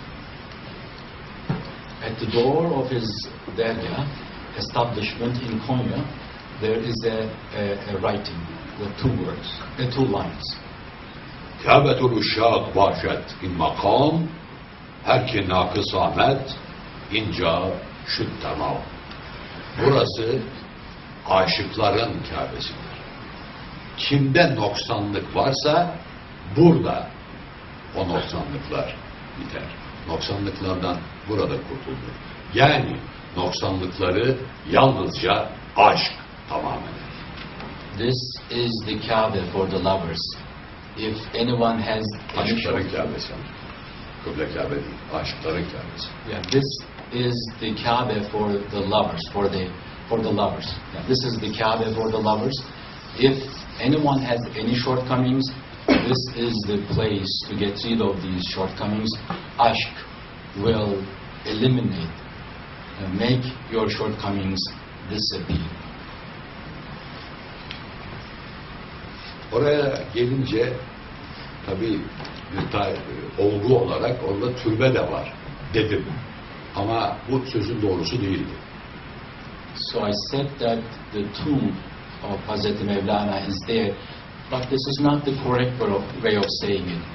At the door of his dergah establishment in Konya, there is a, a, a writing with two words, uh, two lines. Kâbetul uşşâk vahşet in makam, her ki nakıs ahmet, inca şüt tamam. Burası aşıkların Kâbesidir. Kimde noksanlık varsa burada o noksanlıklar biter. Noksanlıklardan burada kurtulur. Yani noksanlıkları yalnızca aşk tamamen. This is the Kaaba for the lovers. If anyone has any Aşıkların short- Kâbesi. Kıble Kâbe değil. Aşıkların Kâbesi. yeah, this is the Kaaba for the lovers, for the for the lovers. Yeah, this is the Kaaba for the lovers. If anyone has any shortcomings, this is the place to get rid of these shortcomings. Aşk will eliminate, uh, make your shortcomings disappear. Oraya gelince tabii bir ta- olgu olarak orada türbe de var dedim. Ama bu sözün doğrusu değildi. So I said that the tomb of Hazreti Mevlana is there, but this is not the correct way of- way of saying it.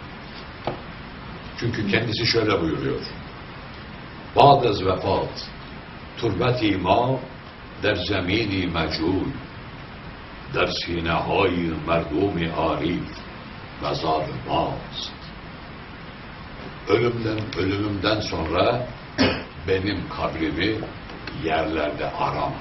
Çünkü kendisi şöyle buyuruyor. Ba'dez vefat, turbet-i ma der zemini mecul, der sinehâ-i merdûm-i arif, mezar-ı maz. Ölümden, ölümümden sonra benim kabrimi yerlerde arama.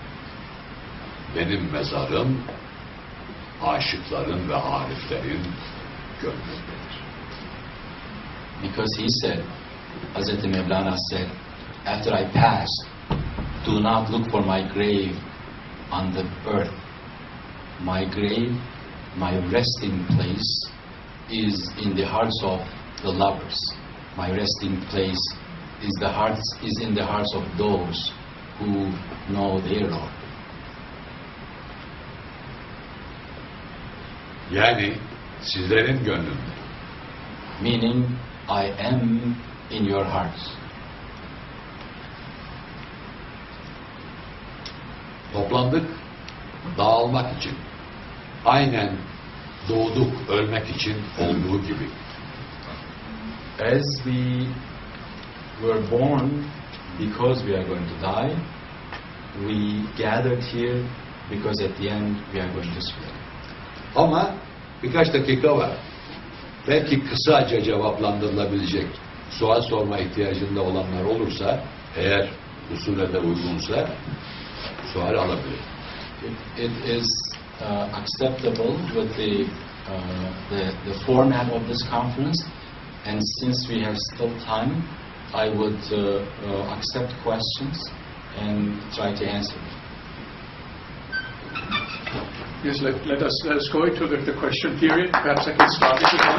Benim mezarım aşıkların ve ariflerin gönlündedir. Because he said, Hazreti Mevlana said, after I pass, do not look for my grave on the earth. My grave, my resting place is in the hearts of the lovers. My resting place is the hearts is in the hearts of those who know their Lord. Yani sizlerin gönlünde. Meaning, I am in your hearts. Toplandık, dağılmak için. Aynen doğduk, ölmek için olduğu gibi. As we were born because we are going to die, we gathered here because at the end we are going to split. Ama birkaç dakika var. Belki kısaca cevaplandırılabilecek sual sorma ihtiyacında olanlar olursa, eğer usule de uygunsa sual alabilir. It, it is uh, acceptable with the, uh, the the format of this conference, and since we have still time, I would uh, uh, accept questions and try to answer them. Yes, let, let us let us go into the, the question period. Perhaps I can start it again.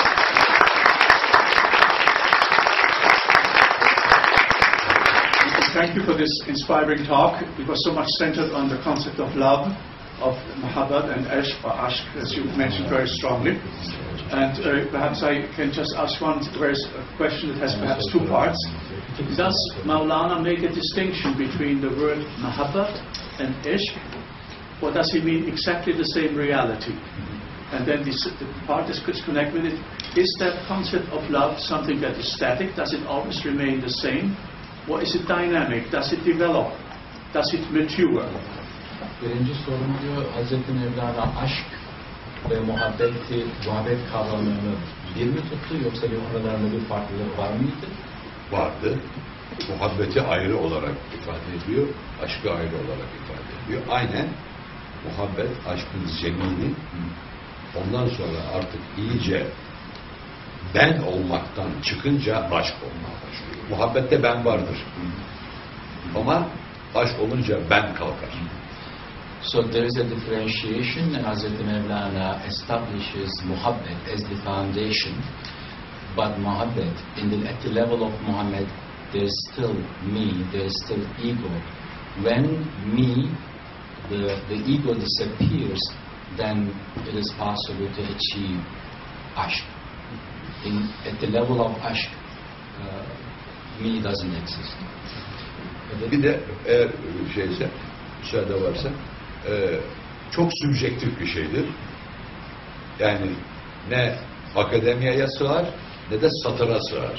Thank you for this inspiring talk. It was so much centered on the concept of love, of Muhabbat and Ishq, or Ashq, as you mentioned very strongly. And uh, perhaps I can just ask one very a question that has perhaps two parts. Does Maulana make a distinction between the word Muhabbat and Ishq, or does he mean exactly the same reality? And then this, the part that could connect with it, is that concept of love something that is static? Does it always remain the same? Or is it dynamic? Does it develop? Does it mature? Birinci sorum diyor, Hazreti Mevlana aşk ve muhabbeti, muhabbet kavramını bir mi tuttu, yoksa bir aralarında bir farklılık var mıydı? Vardı. Muhabbeti ayrı olarak ifade ediyor, aşkı ayrı olarak ifade ediyor. Aynen muhabbet, aşkın zemini, ondan sonra artık iyice ben olmaktan çıkınca aşk olmaya başlıyor. Muhabbette ben vardır. Ama aşk olunca ben kalkar. So there is a differentiation, and Hazreti Mevlana establishes muhabbet as the foundation. But muhabbet, in the, at the level of Muhammad, there is still me, there is still ego. When me, the, the ego disappears, then it is possible to achieve ashq. In, at the level of ashq, uh, me doesn't exist. Bir de eğer şeyse, müsaade varsa, e, çok subjektif bir şeydir. Yani ne akademiye sığar, ne de satıra sığar.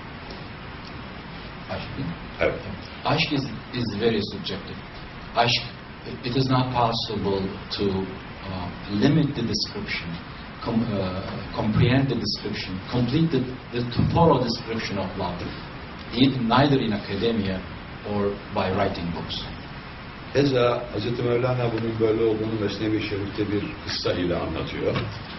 Ashq. Evet. Ashq is, is very subjective. Ashq, it is not possible to uh, limit the description, com, uh, comprehend the description, complete the, the thorough description of love, in, neither in academia or by writing books. Keza Hazreti Mevlana bunun böyle olduğunu Mesnevi Şerif'te bir kıssa ile anlatıyor.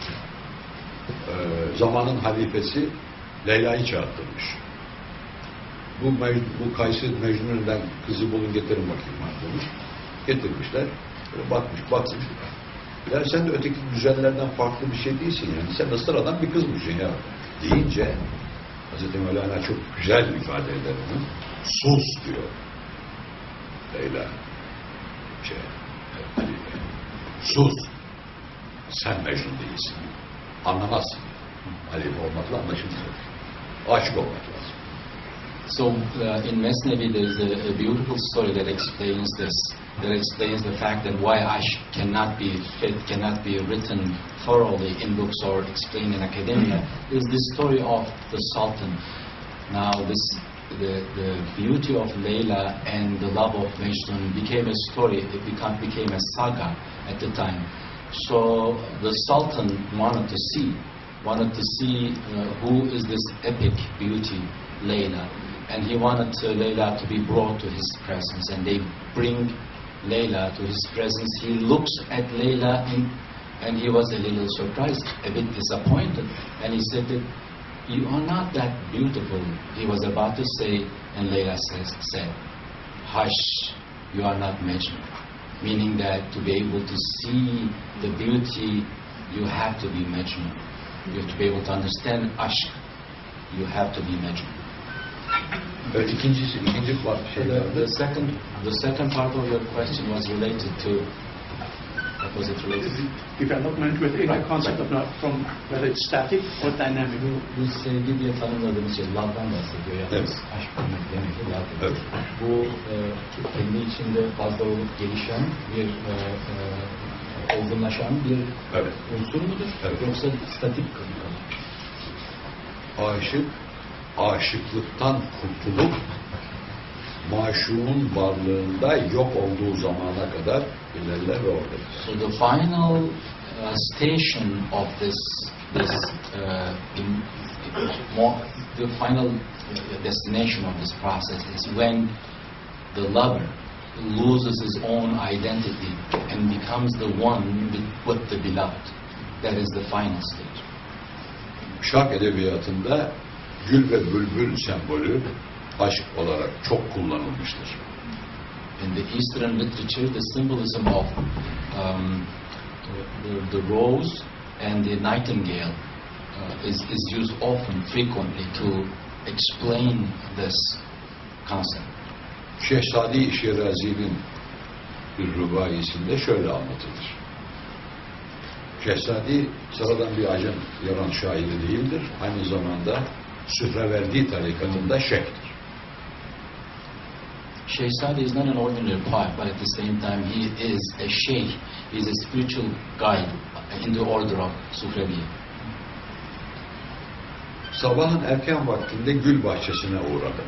Ee, zamanın halifesi Leyla'yı çağırtırmış. Bu, bu Kayseri Mecnun'dan kızı bulun getirin bakayım demiş. Getirmişler. Böyle bakmış, bakmış. Yani sen de öteki güzellerden farklı bir şey değilsin yani. Sen de sıradan bir kızmışsın ya. Deyince Hazreti Mevlana çok güzel ifade eder onu. Sus diyor. Leyla. Şey, halife. Sus. Sen Mecnun değilsin. Anlamazsın. Halife olmakla anlaşılmıyor. Aşık olmak lazım. So uh, in Mesnevi there is a, a beautiful story that explains this, that explains the fact that why ashq cannot be fit, cannot be written thoroughly in books or explained in academia, is the story of the Sultan. Now this, the, the beauty of Layla and the love of Mejnun became a story, it became, became a saga at the time. So the Sultan wanted to see, wanted to see uh, who is this epic beauty, Layla. And he wanted uh, Layla to be brought to his presence, and they bring Layla to his presence. He looks at Layla in, and he was a little surprised, a bit disappointed, and he said that you are not that beautiful. He was about to say, and Layla says, said, hush, you are not Mejnun. Meaning that to be able to see the beauty, you have to be Mejnun. You have to be able to understand ashq. You have to be Mejnun. Evet, ikincisi, ikinci var şey The, vardı. the second, the second part of your question was related to. Was it related? Is it development within the concept of not from whether it's static or dynamic? Bu, bu sevgi diye tanımladığımız şey love'dan bahsediyor. Yani Evet. aşk demek demek ki love. Evet. Bu e, kendi içinde fazla olup gelişen bir e, e, olgunlaşan bir Evet. unsur mudur? Evet. Yoksa statik mı? Aşık, aşıklıktan kurtulup maşuğun varlığında yok olduğu zamana kadar ilerler ve oradadır. So the final uh, station of this this uh, in, more, the final uh, destination of this process is when the lover loses his own identity and becomes the one with, with the beloved. That is the final stage. Şark edebiyatında gül ve bülbül sembolü aşk olarak çok kullanılmıştır. In the Eastern literature, the symbolism of um, the, the rose and the nightingale uh, is, is used often, frequently, to explain this concept. Şehzade-i Şirazi'nin bir rübaisinde şöyle anlatılır. Şehzade sıradan bir acem yaran şairi değildir. Aynı zamanda Sühreverdi tarikatında şeyhtir. Shehzade is not an ordinary poet, but at the same time he is a sheikh. He is a spiritual guide in the order of Suhrevi. Sabahın erken vaktinde gül bahçesine uğradım.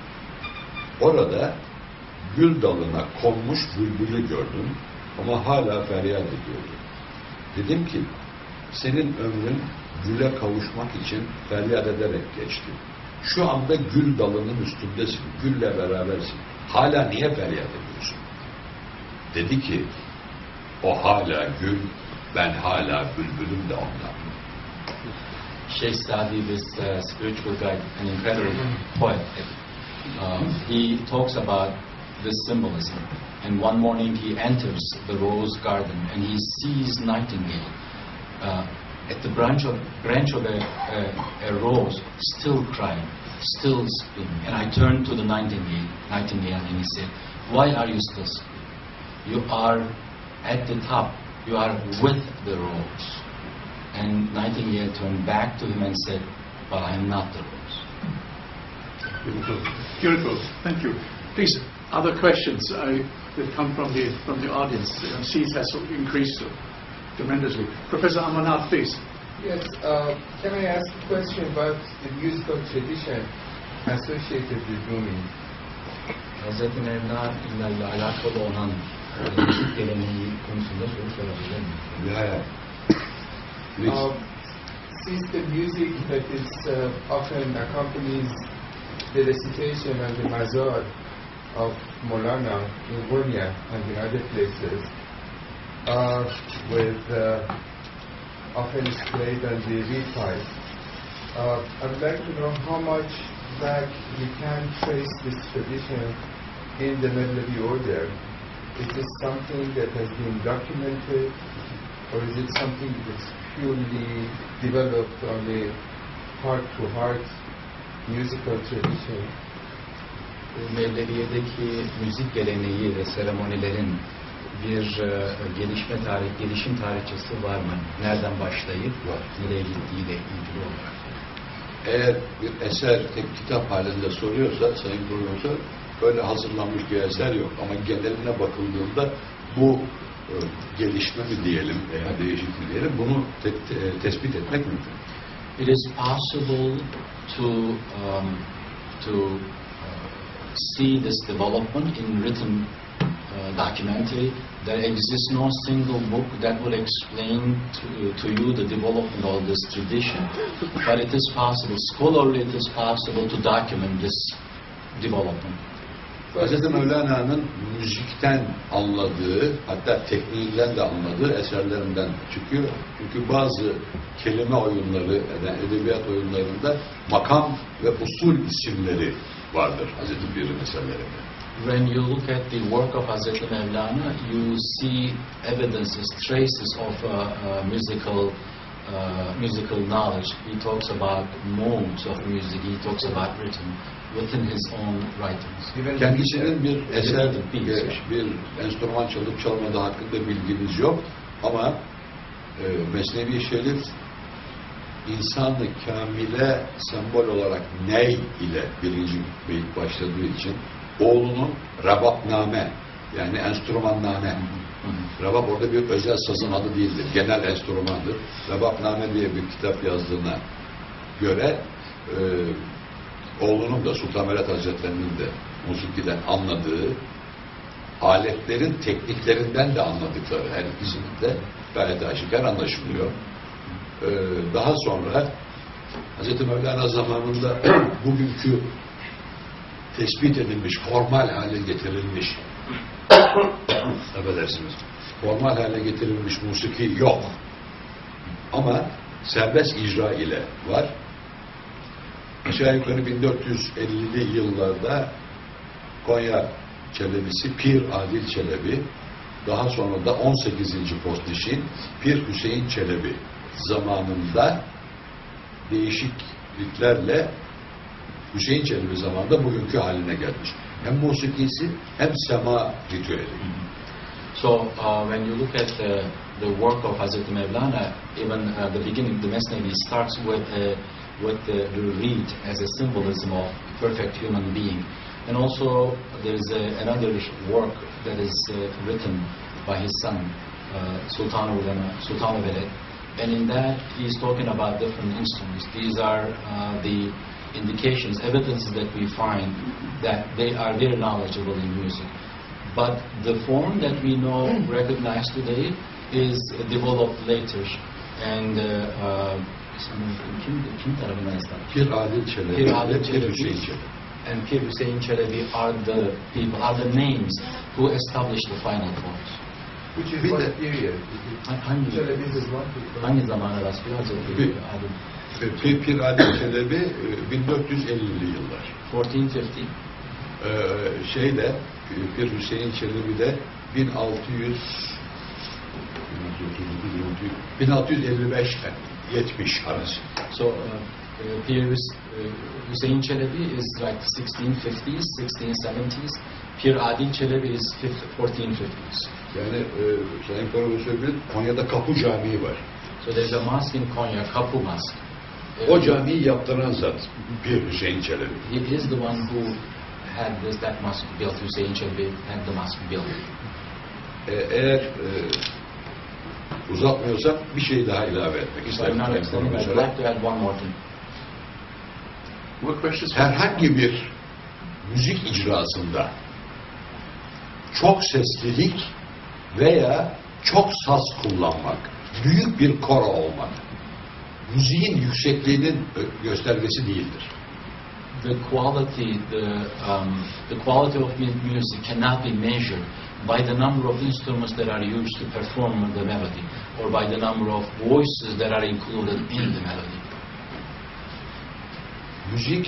Orada gül dalına konmuş bülbülü gördüm ama hala feryat ediyordu. Dedim ki, senin ömrün güle kavuşmak için feryat ederek geçti. Şu anda gül dalının üstündesin, gülle berabersin. Hala niye feryat ediyorsun? Dedi ki, o hala gül, ben hala bülbülüm de ondan. Shehzade, this uh, spiritual guide, an incredible poet, um, he talks about this symbolism. And one morning he enters the rose garden and he sees nightingale uh, at the branch of branch of a, a, a rose, still crying, still screaming. And I turned to the nightingale, nightingale, and he said, "Why are you still screaming? You are at the top. You are with the rose." And Nightingale turned back to him and said, "But I am not the rose." Beautiful. Beautiful. Thank you. Please, other questions uh, that come from the from the audience. The seats has increased tremendously. Professor Amarnath, please. Yes, uh, can I ask a question about the musical tradition associated with Rumi? Hazreti Mevlana ile alakalı olan müzik geleneği konusunda soru sorabilir miyim? Nihayet. Uh, since the music that is uh, often accompanies the recitation and the mazar of Molana in Urnia and in other places, uh, with uh, often is played on the reed pipe. Uh, I would like to know how much back we can trace this tradition in the Mevlevi order. Is this something that has been documented, or is it something that's purely developed on a heart-to-heart musical tradition? Mevleviye'deki müzik geleneği ve seremonilerin bir e, gelişme tarih, gelişim tarihçesi var mı? Nereden başlayıp Var. nereye gittiğiyle ilgili olarak. Eğer bir eser tek kitap halinde soruyorsa Sayın Profesör, böyle hazırlanmış bir eser yok. Ama geneline bakıldığında bu e, gelişme mi diyelim veya değişik mi diyelim, bunu te te tespit etmek mümkün. It is possible to um, to uh, see this development in written uh, documentary. There exists no single book that will explain to, to you the development of this tradition, but it is possible, scholarly it is possible to document this development. Hazreti Mevlana'nın müzikten anladığı, hatta tekniğinden de anladığı eserlerinden çıkıyor. Çünkü bazı kelime oyunları, edebiyat oyunlarında makam ve usul isimleri vardır Hazreti Pir'in eserlerinde. When you look at the work of Hazreti Mevlana, you see evidences, traces of uh, uh, musical uh, musical knowledge. He talks about modes of music. He talks about rhythm within his own writings. Kendisinin bir eser, bir, bir enstrüman çalıp çalmadığı hakkında bilgimiz yok. Ama e, Mesnevi Şerif İnsan-ı kamile sembol olarak ney ile birinci beyit başladığı için oğlunun rebapname, yani enstrümanname. Rebap orada bir özel sazın adı değildir. Genel enstrümandır. Rebapname diye bir kitap yazdığına göre e, oğlunun da Sultan Mehmet Hazretleri'nin de musikiden anladığı, aletlerin tekniklerinden de anladıkları her ikisinin de gayet aşikar anlaşılıyor. Ee, daha sonra Hz. Mevlana zamanında bugünkü tespit edilmiş, formal hale getirilmiş affedersiniz, formal hale getirilmiş musiki yok. Ama serbest icra ile var. Aşağı yukarı bin dört yüz ellili yıllarda Konya Çelebisi Pir Adil Çelebi, daha sonra da on sekizinci Postişin Pir Hüseyin Çelebi zamanında değişikliklerle Hüseyin Çelebi zamanında bugünkü haline gelmiş. Hem musikisi hem sema ritüeli. So uh, when you look at the, the work of Hazreti Mevlana, even uh, the beginning, the Mesnevi starts with uh, with the, the reed as a symbolism of perfect human being. And also there is a, another work that is uh, written by his son, uh, Sultan Ulema, Sultan Veled. And in that he is talking about different instruments. These are uh, the indications, evidences that we find that they are very knowledgeable in music. But the form that we know, recognize today, is developed later. And uh, uh, Pir Adil Çelebi, Pir Adil Pir Çelebi Hüseyin Çelebi. and Pir Hüseyin Çelebi are the people, are the names who established the final forms. Which is Bir what de- period? Hangi, Çelebi's is one period. hangi zamana rastlıyor Hazreti Bir- Adil? Pir, Pir Adil Çelebi bin dört yüz ellili yıllar. fourteen fifty. Ee, şeyde Pir Hüseyin Çelebi de bin altı yüz bin altı yüz elli beş yetmiş arası. So uh, uh, Pir Hüs- uh, Hüseyin Çelebi is like sixteen fifties, sixteen seventies. Pir Adil Çelebi is fourteen fifties. Yani e, Sayın Profesör bilir, Konya'da Kapı Camii var. So there's a mosque in Konya, Kapu Mosque. O camiyi yaptıran zat Pir Hüseyin Çelebi. He is the one who had this, that mosque built. Hüseyin Çelebi had the mosque built. E, eğer e, uzatmıyorsam bir şey daha ilave etmek So I'm isterim. not Sayın extending. I'd Profesör'e. like to add one more thing. More questions? Herhangi bir müzik icrasında çok seslilik veya çok saz kullanmak, büyük bir koro olmak, müziğin yüksekliğinin göstergesi değildir. The quality, the um, the quality of mu- music cannot be measured by the number of instruments that are used to perform the melody, or by the number of voices that are included in the melody. Müzik,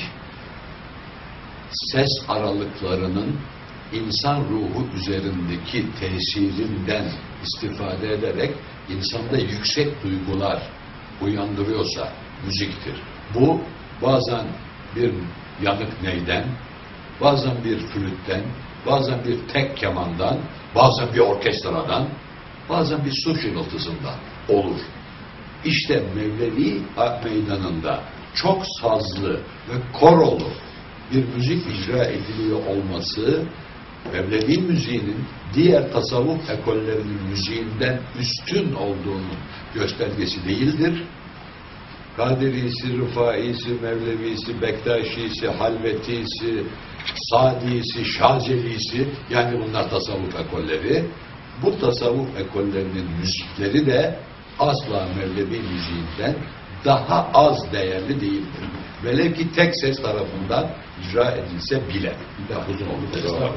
ses aralıklarının insan ruhu üzerindeki tesirinden istifade ederek insanda yüksek duygular uyandırıyorsa müziktir. Bu bazen bir yanık neyden, bazen bir flütten, bazen bir tek kemandan, bazen bir orkestradan, bazen bir su şırıltısından olur. İşte Mevlevi meydanında çok sazlı ve korolu bir müzik icra ediliyor olması, Mevlevi müziğinin diğer tasavvuf ekollerinin müziğinden üstün olduğunun göstergesi değildir. Kadirisi, Rıfaisi, Mevlevisi, Bektaşisi, Halvetisi, Sadisi, Şazelisi, yani bunlar tasavvuf ekolleri. Bu tasavvuf ekollerinin müzikleri de asla Mevlevi müziğinden daha az değerli değildir. Velev ki tek ses tarafından icra edilse bile. Daha uzun oldu.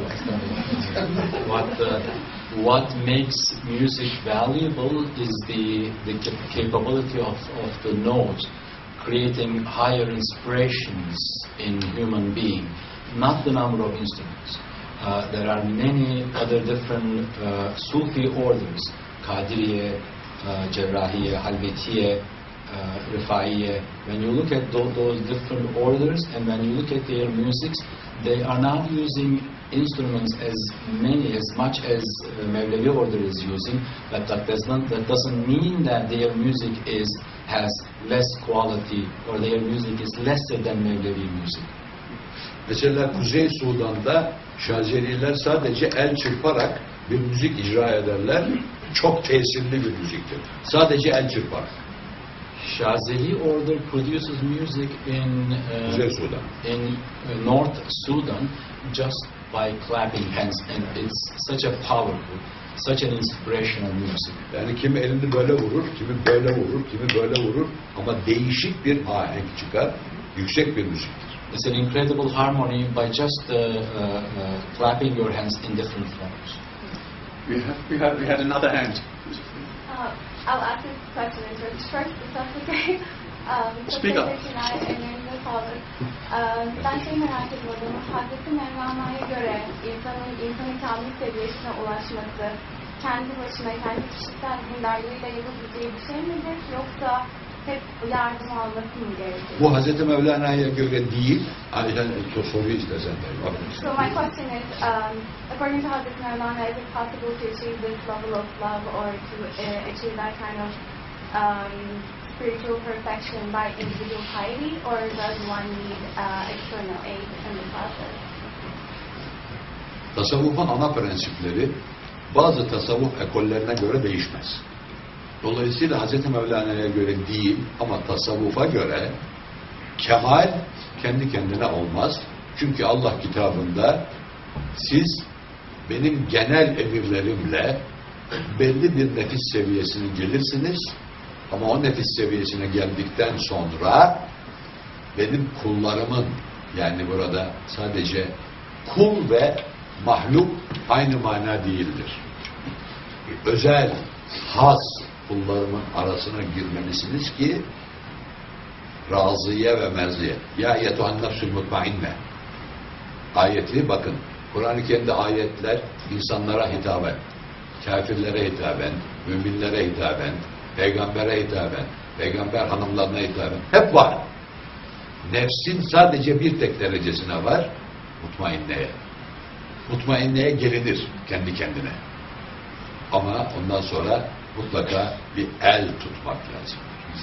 What uh, what makes music valuable is the the cap- capability of of the notes creating higher inspirations in human being, not the number of instruments. Uh, there are many other different uh, Sufi orders, Kadiriye, uh, Cerrahiye, Halvetiye, uh, Rifaiye, when you look at those, those different orders and when you look at their musics, they are not using instruments as many, as much as uh, Mevlevi order is using, but that does not, that doesn't mean that their music is has less quality or their music is lesser than Mevlevi music. Mesela Kuzey Sudan'da Şazeliler sadece el çırparak bir müzik icra ederler. Çok tesirli bir müziktir. Sadece el çırparak. Shazeli order produces music in uh, Kuzey Sudan. in uh, North Sudan just by clapping hands, and it's such a powerful, such an inspirational music. Yani kimi elini böyle vurur, kimi böyle vurur, kimi böyle vurur ama değişik bir ahenk çıkar, yüksek bir müziktir. It's an incredible harmony by just uh, uh, uh, clapping your hands in different forms. We have, we have, we had another hand. Uh, I'll ask this question in Turkish first, if that's okay. Um, Speak up. Teşekkürler, ellerinize sağlık. Um, ben şey merak ediyordum, Hazreti Mevlana'ya göre insanın insanın kamil seviyesine ulaşması kendi başına, kendi kişisel dindarlığıyla yapabileceği bir şey midir? Yoksa hep yardım alması mı gerekir? Bu Hazreti Mevlana'ya göre değil, aynen soruyu istersen de. So my question is, um, according to Hazreti Mevlana, is it possible to achieve this level of love or to uh, achieve that kind of um, spiritual perfection by individual piety, or does one need uh, external aid in the process? Tasavvufun ana prensipleri bazı tasavvuf ekollerine göre değişmez. Dolayısıyla Hazreti Mevlana'ya göre değil ama tasavvufa göre kemal kendi kendine olmaz. Çünkü Allah kitabında siz benim genel emirlerimle belli bir nefis seviyesine gelirsiniz ama o nefis seviyesine geldikten sonra benim kullarımın, yani burada sadece kul ve mahluk aynı mana değildir. Özel, has kullarımın arasına girmelisiniz ki razıye ve merziye. Ya yetuhan nefsül mutmainne ayeti bakın. Kur'an-ı Kerim'de ayetler insanlara hitaben, kafirlere hitaben, müminlere hitaben, peygambere hitaben, peygamber hanımlarına hitaben hep var. Nefsin sadece bir tek derecesine var, mutmainneye. Mutmainneye gelinir kendi kendine. Ama ondan sonra mutlaka bir el tutmak lazım.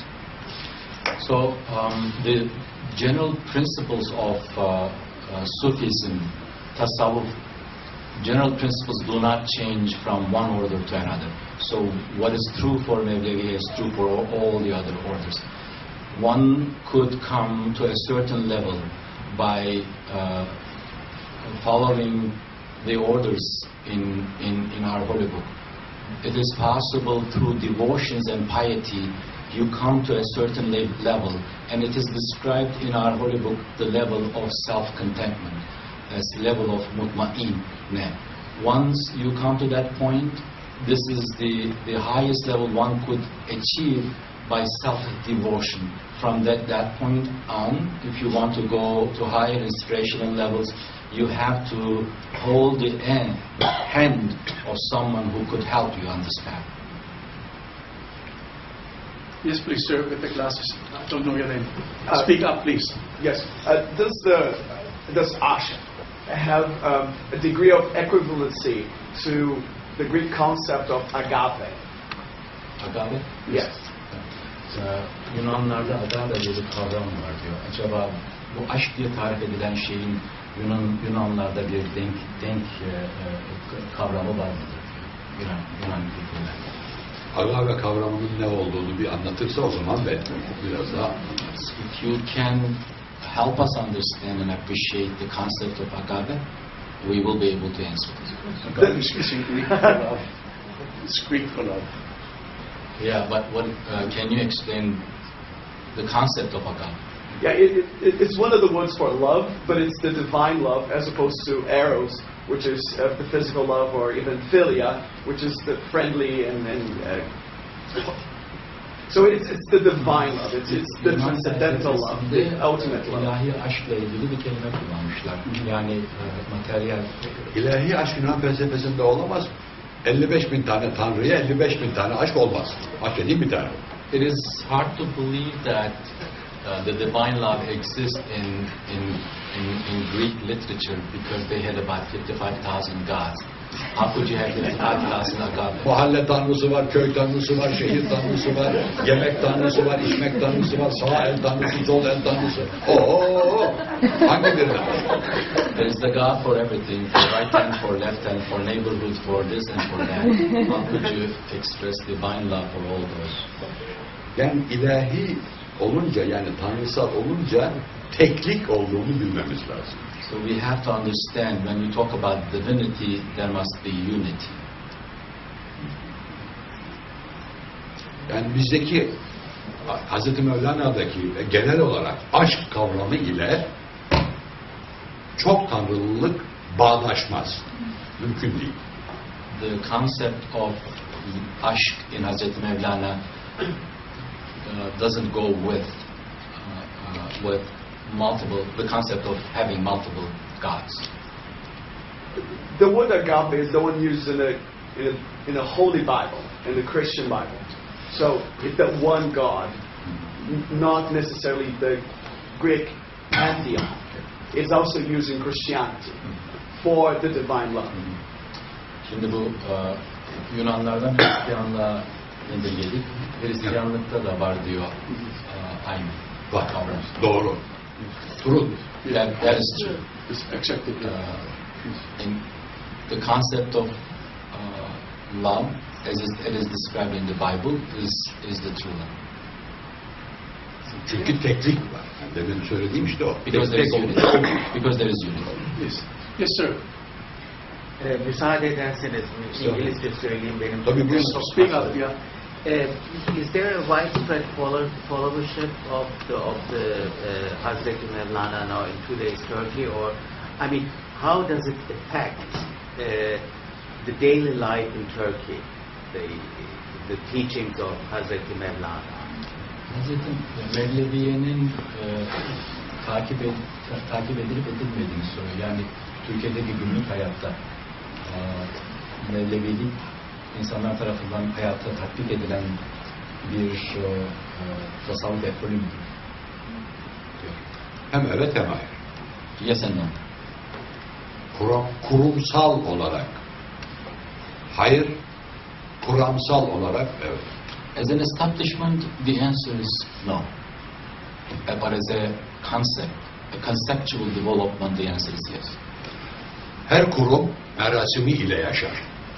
So um, the general principles of uh, uh, Sufism, Tasawwuf, general principles do not change from one order to another. So what is true for Mevlevi is true for all, all the other orders. One could come to a certain level by uh, following the orders in, in, in our holy book. It is possible through devotions and piety you come to a certain le level, and it is described in our holy book the level of self-contentment, as level of mutma'in. Once you come to that point, this is the, the highest level one could achieve by self-devotion. From that, that point on, if you want to go to higher inspirational levels, you have to hold the end, hand of someone who could help you on this path. Yes, please, sir, with the glasses. I don't know your name. Uh, Speak up, please. Yes. Uh, does the does ash have um, a degree of equivalency to the Greek concept of agape? Agape? Yes. Ee, Yunanlarda agape diye bir kavram var diyor. Acaba bu aşk diye tarif edilen şeyin Yunan Yunanlarda bir denk denk e, e, kavramı var mıdır? Yunan Yunan kültüründe. Agape kavramının ne olduğunu bir anlatırsa o zaman ben biraz daha anlatırız. If you can help us understand and appreciate the concept of agape, we will be able to answer this question. Agape is in Greek for love. It's Greek for love. Yeah, but what uh, can you explain the concept of agape? Yeah, it, it, it's one of the words for love, but it's the divine love as opposed to eros, which is uh, the physical love, or even philia, which is the friendly and, and uh, so it's, it's the divine love. It's, it's the transcendental love, the ultimate love. İlahi aşkla ilgili bir kelime kullanmışlar. Yani e, materyal. İlahi aşk Yunan felsefesinde olamaz. elli beş bin tane tanrıya elli beş bin tane aşk olmaz. Aşk dediğim bir tane. It is hard to believe that uh, the divine love exists in, in, in, in Greek literature because they had about fifty-five thousand gods. How could you have fifty-five thousand gods? Mahalle tanrısı var, köy tanrısı var, şehir tanrısı var, yemek tanrısı var, içmek tanrısı var, sağ el tanrısı, sol el tanrısı. Oo! Hangi birine? There is the God for everything, for right hand, for left hand, for neighborhood, for this and for that. How could you express divine love for all those? Yani ilahi olunca, yani tanrısal olunca teklik olduğunu bilmemiz lazım. So we have to understand when we talk about divinity, there must be unity. Yani bizdeki Hz. Mevlana'daki genel olarak aşk kavramı ile çok tanrılılık bağdaşmaz. Mümkün değil. The concept of aşk in Hazreti Mevlana uh, doesn't go with uh, uh, with multiple, the concept of having multiple gods. The word agape is the one used in a, in a, in a holy Bible, in the Christian Bible. So it's the one God, n- not necessarily the Greek pantheon. It's also used in Christianity for the divine love. Şimdi bu uh, Yunanlardan Hristiyanlığa indirgedik. Hristiyanlıkta da var diyor uh, aynı Var. kavram. Doğru. True. That, that is true. It's accepted. Uh, in the concept of uh, love, as it is described in the Bible, is is the true love. Çünkü teklik var. Yani demin söylediğim işte o. Because there is Tek unity. olunca. Because there is unity. Yes. Yes, sir. Ee, müsaade ederseniz İngilizce söyleyeyim benim. Tabii buyurun. Speak up, yeah. Uh, is there a widespread follow, followership of the of the uh, Hazreti Mevlana now in today's Turkey, or I mean, how does it affect uh, the daily life in Turkey, the the teachings of Hazreti Mevlana? Hazreti Mevleviye'nin e, takip ed, takip edilip edilmediğini soruyor. Yani Türkiye'deki günlük hayatta e, Mevlevilik insanlar tarafından hayatta tatbik edilen bir e, e, tasavvuf ekolü müdür? Hem evet hem hayır. Yes and no. Kurum, kurumsal olarak hayır, kuramsal olarak evet. As an establishment, the answer is no. Uh, But as a concept, a conceptual development, the answer is yes. Her kurum merasimi ile yaşar.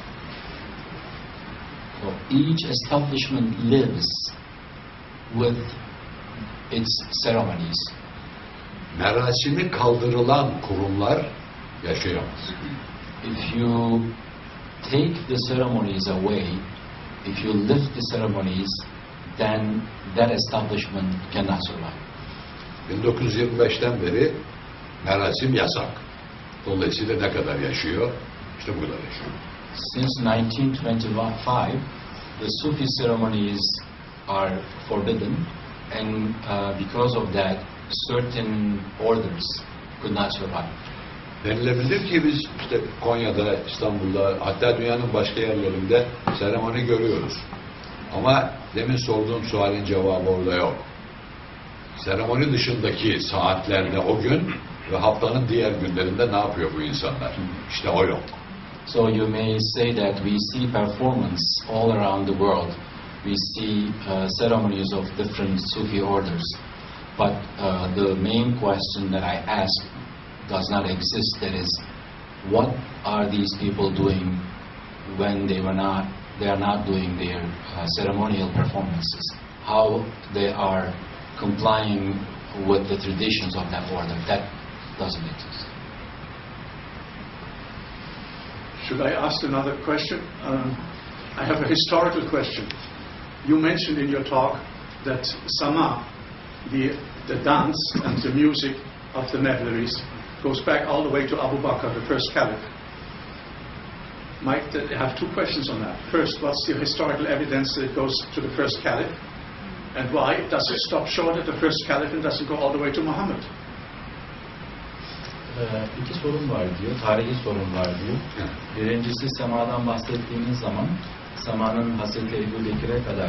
So each establishment lives with its ceremonies. Merasimi kaldırılan kurumlar yaşayamaz. If you take the ceremonies away, if you lift the ceremonies, then that establishment cannot survive. bin dokuz yüz yirmi beşten beri merasim yasak. Dolayısıyla ne kadar yaşıyor? İşte bu kadar yaşıyor. Since nineteen twenty-five, the Sufi ceremonies are forbidden, and uh, because of that, certain orders could not survive. Denilebilir ki biz işte Konya'da, İstanbul'da, hatta dünyanın başka yerlerinde seremoni görüyoruz. Ama demin sorduğum sualin cevabı orada yok. Seremoni dışındaki saatlerde o gün ve haftanın diğer günlerinde ne yapıyor bu insanlar? İşte o yok. So you may say that we see performance all around the world. We see uh, ceremonies of different Sufi orders. But uh, the main question that I ask does not exist. That is, what are these people doing when they were not, they are not doing their uh, ceremonial performances? How they are complying with the traditions of that order? That doesn't exist. Should I ask another question? Um, I have a historical question. You mentioned in your talk that Sama, the, the dance and the music of the Mevlevis, goes back all the way to Abu Bakr, the first caliph. Mike, I have two questions on that. First, what's the historical evidence that it goes to the first caliph? And why does it stop short at the first caliph and doesn't go all the way to Muhammad? Ee, iki sorun var diyor, tarihi sorun var diyor. Birincisi semadan bahsettiğiniz zaman semanın Hazreti Ebu Bekir'e kadar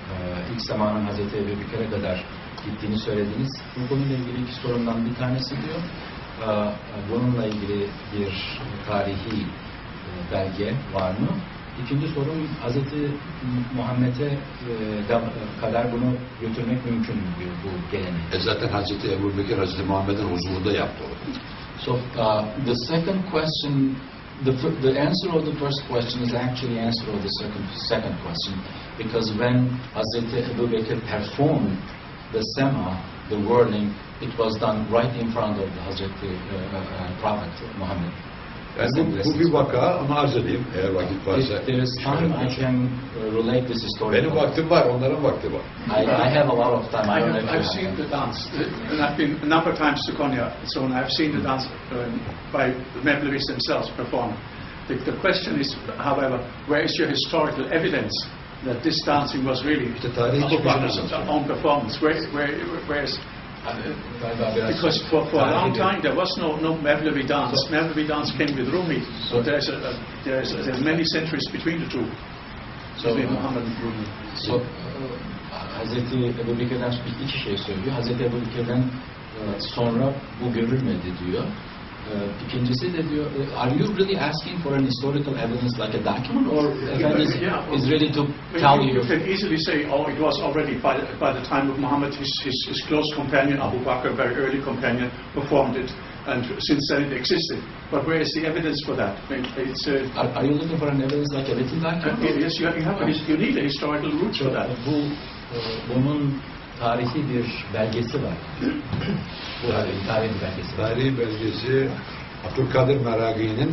ilk zamanın Hazreti Ebu Bekir'e kadar gittiğini söylediniz. Bu konuyla ilgili iki sorundan bir tanesi diyor. Ee, bununla ilgili bir tarihi e, belge var mı? İkinci sorum, Hazreti Muhammed'e e, kadar bunu götürmek mümkün mü diyor bu geleneği? E zaten Hazreti Ebu Bekir Hazreti Muhammed'in huzurunda yaptı o. So uh, the second question, the, the answer of the first question is actually answer of the second, second question, because when Hazreti Ebu Bekir performed the Sema, the whirling, it was done right in front of the Hazreti uh, uh, Prophet Muhammad. Yani bu, bu bir vaka, ama arz edeyim eğer vakit varsa. If there is time, I can uh, relate this story. Benim vaktim var, onların vakti var. I, I have a lot of time. I I don't have, know if I've you seen have. the dance, uh, and I've been a number of times to Konya, so and I've seen the dance um, by the Mevlevis themselves performed. The, the question is, however, where is your historical evidence that this dancing was really İşte tarihi Abu Bakr's çıkışını own performance? Where, where, where is Because for, for a long time there was no, no Mevlevi dance. So, Mevlevi dance came with Rumi. So there's, a, a, there's, a, there's many centuries between the two. So, between Muhammad and Rumi. So, uh, Hazreti Ebu Bekir'den iki şey söylüyor. Hazreti Ebu Bekir'den uh, sonra bu görülmedi diyor. Uh, ikincisi de diyor, uh, are you really asking for an historical evidence like a document, or Efendimiz yeah, well, is ready to tell you? You can easily say, oh, it was already by, by the time of Muhammad, his, his, his close companion, Abu Bakr, very early companion, performed it, and since then it existed. But where is the evidence for that? It's, uh, are, are you looking for an evidence like a written document? Uh, yes, you, have, you, have a, you need a historical root for that. Bu, uh, bunun tarihi bir belgesi var. Bu tarihi, tarihi bir belgesi var. Tarihi belgesi Abdülkadir Meragi'nin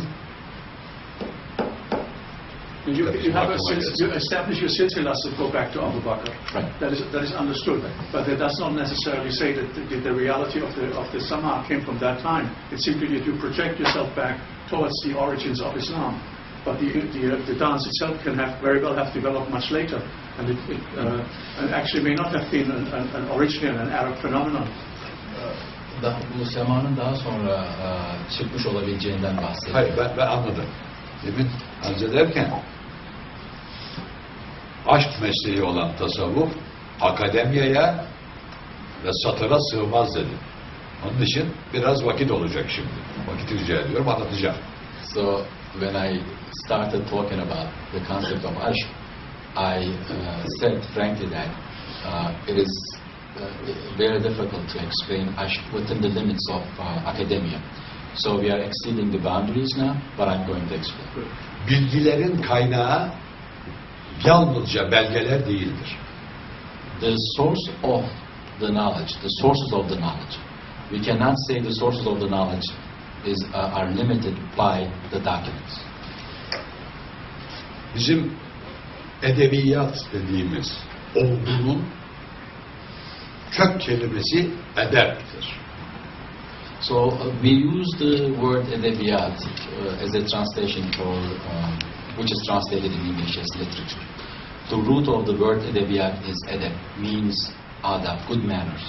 You, you have a, you establish your silsilas that go back to Abu Bakr. Right. That is that is understood, but that does not necessarily say that the, the reality of the of the Sama came from that time. It's simply that you project yourself back towards the origins of Islam. But the the, the dance itself can have very well have developed much later, and it, it uh, and actually may not have been an, an, an original an Arab phenomenon. Daha, bu semanın daha sonra uh, çıkmış olabileceğinden bahsediyor. Hayır, ben, ben anladım. Demin arz ederken aşk mesleği olan tasavvuf akademiyaya ve satıra sığmaz dedi. Onun için biraz vakit olacak şimdi. Vakit rica ediyorum, anlatacağım. So when I started talking about the concept of aşk, I uh, said frankly that uh, it is uh, very difficult to explain aşk within the limits of uh, academia. So we are exceeding the boundaries now, but I'm going to explain. Bilgilerin kaynağı yalnızca belgeler değildir. The source of the knowledge, the sources of the knowledge. We cannot say the sources of the knowledge is uh, are limited by the documents. Bizim edebiyat dediğimiz olgunun kök kelimesi edeptir. So uh, we use the word edebiyat uh, as a translation for, um, which is translated in English as literature. The root of the word edebiyat is edeb, means adab, good manners.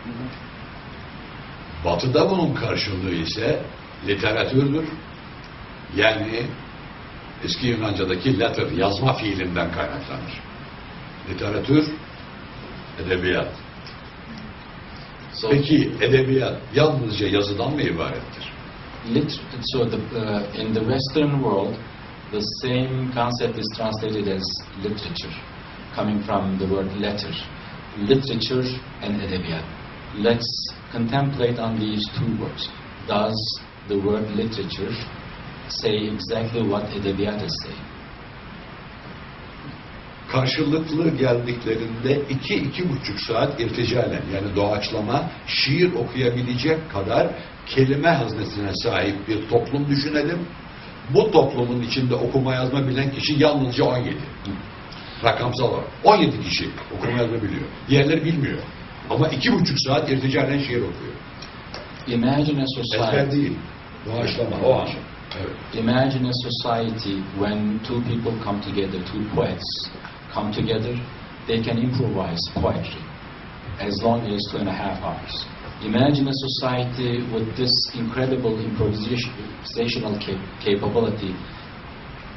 Batı'da bunun karşılığı ise literatürdür. Yani eski Yunanca'daki letter, yazma fiilinden kaynaklanır. Literatür, edebiyat. So, Peki edebiyat yalnızca yazıdan mı ibarettir? lit so the, uh, in the Western world, the same concept is translated as literature, coming from the word letter. Literature and edebiyat. Let's contemplate on these two words. Does the word literature say exactly what edebiyat is saying? Karşılıklı geldiklerinde iki, iki buçuk saat irticalen, yani doğaçlama, şiir okuyabilecek kadar kelime haznesine sahip bir toplum düşünelim. Bu toplumun içinde okuma yazma bilen kişi yalnızca on yedi. Rakamsal olarak. on yedi kişi okuma yazma biliyor. Diğerleri bilmiyor. Ama iki buçuk saat irticalen şiir okuyor. Imagine a society. Ezber değil. Doğaçlama. O an. Evet. Imagine a society when two people come together, two poets come together, they can improvise poetry as long as two and a half hours. Imagine a society with this incredible improvisational cap capability, but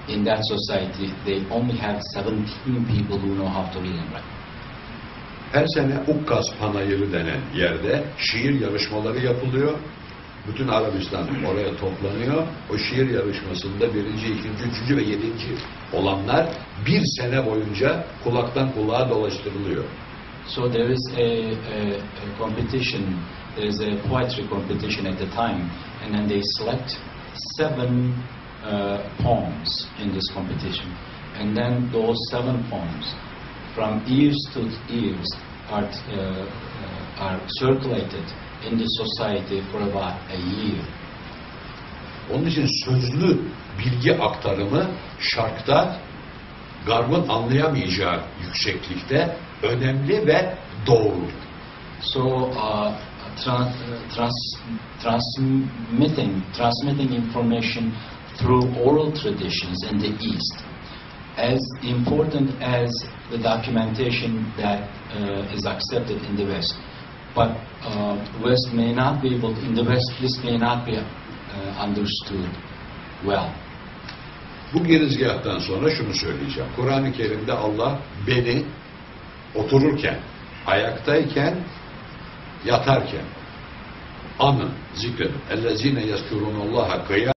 in that society, they only have seventeen people who know how to read and write. Her sene Ukkaz Panayırı denen yerde şiir yarışmaları yapılıyor. Bütün Arabistan oraya toplanıyor. O şiir yarışmasında birinci, ikinci, üçüncü ve yedinci olanlar bir sene boyunca kulaktan kulağa dolaştırılıyor. So there is a, a, a competition, there is a poetry competition at the time, and then they select seven uh, poems in this competition. And then those seven poems, from years to years, are, uh, uh, are circulated in the society for about a year. Onun için sözlü bilgi aktarımı şarkta Garb'ın anlayamayacağı yükseklikte önemli ve doğru. So uh, trans, trans, transmitting transmitting information through oral traditions in the East, as important as the documentation that uh, is accepted in the West. But uh, West may not be able to, in the West this may not be uh, understood well. Bu girizgahtan sonra şunu söyleyeceğim. Kur'an-ı Kerim'de Allah beni otururken, ayaktayken, yatarken anın, zikredin. اَلَّذ۪ينَ يَذْكُرُونَ اللّٰهَ قِيَامًا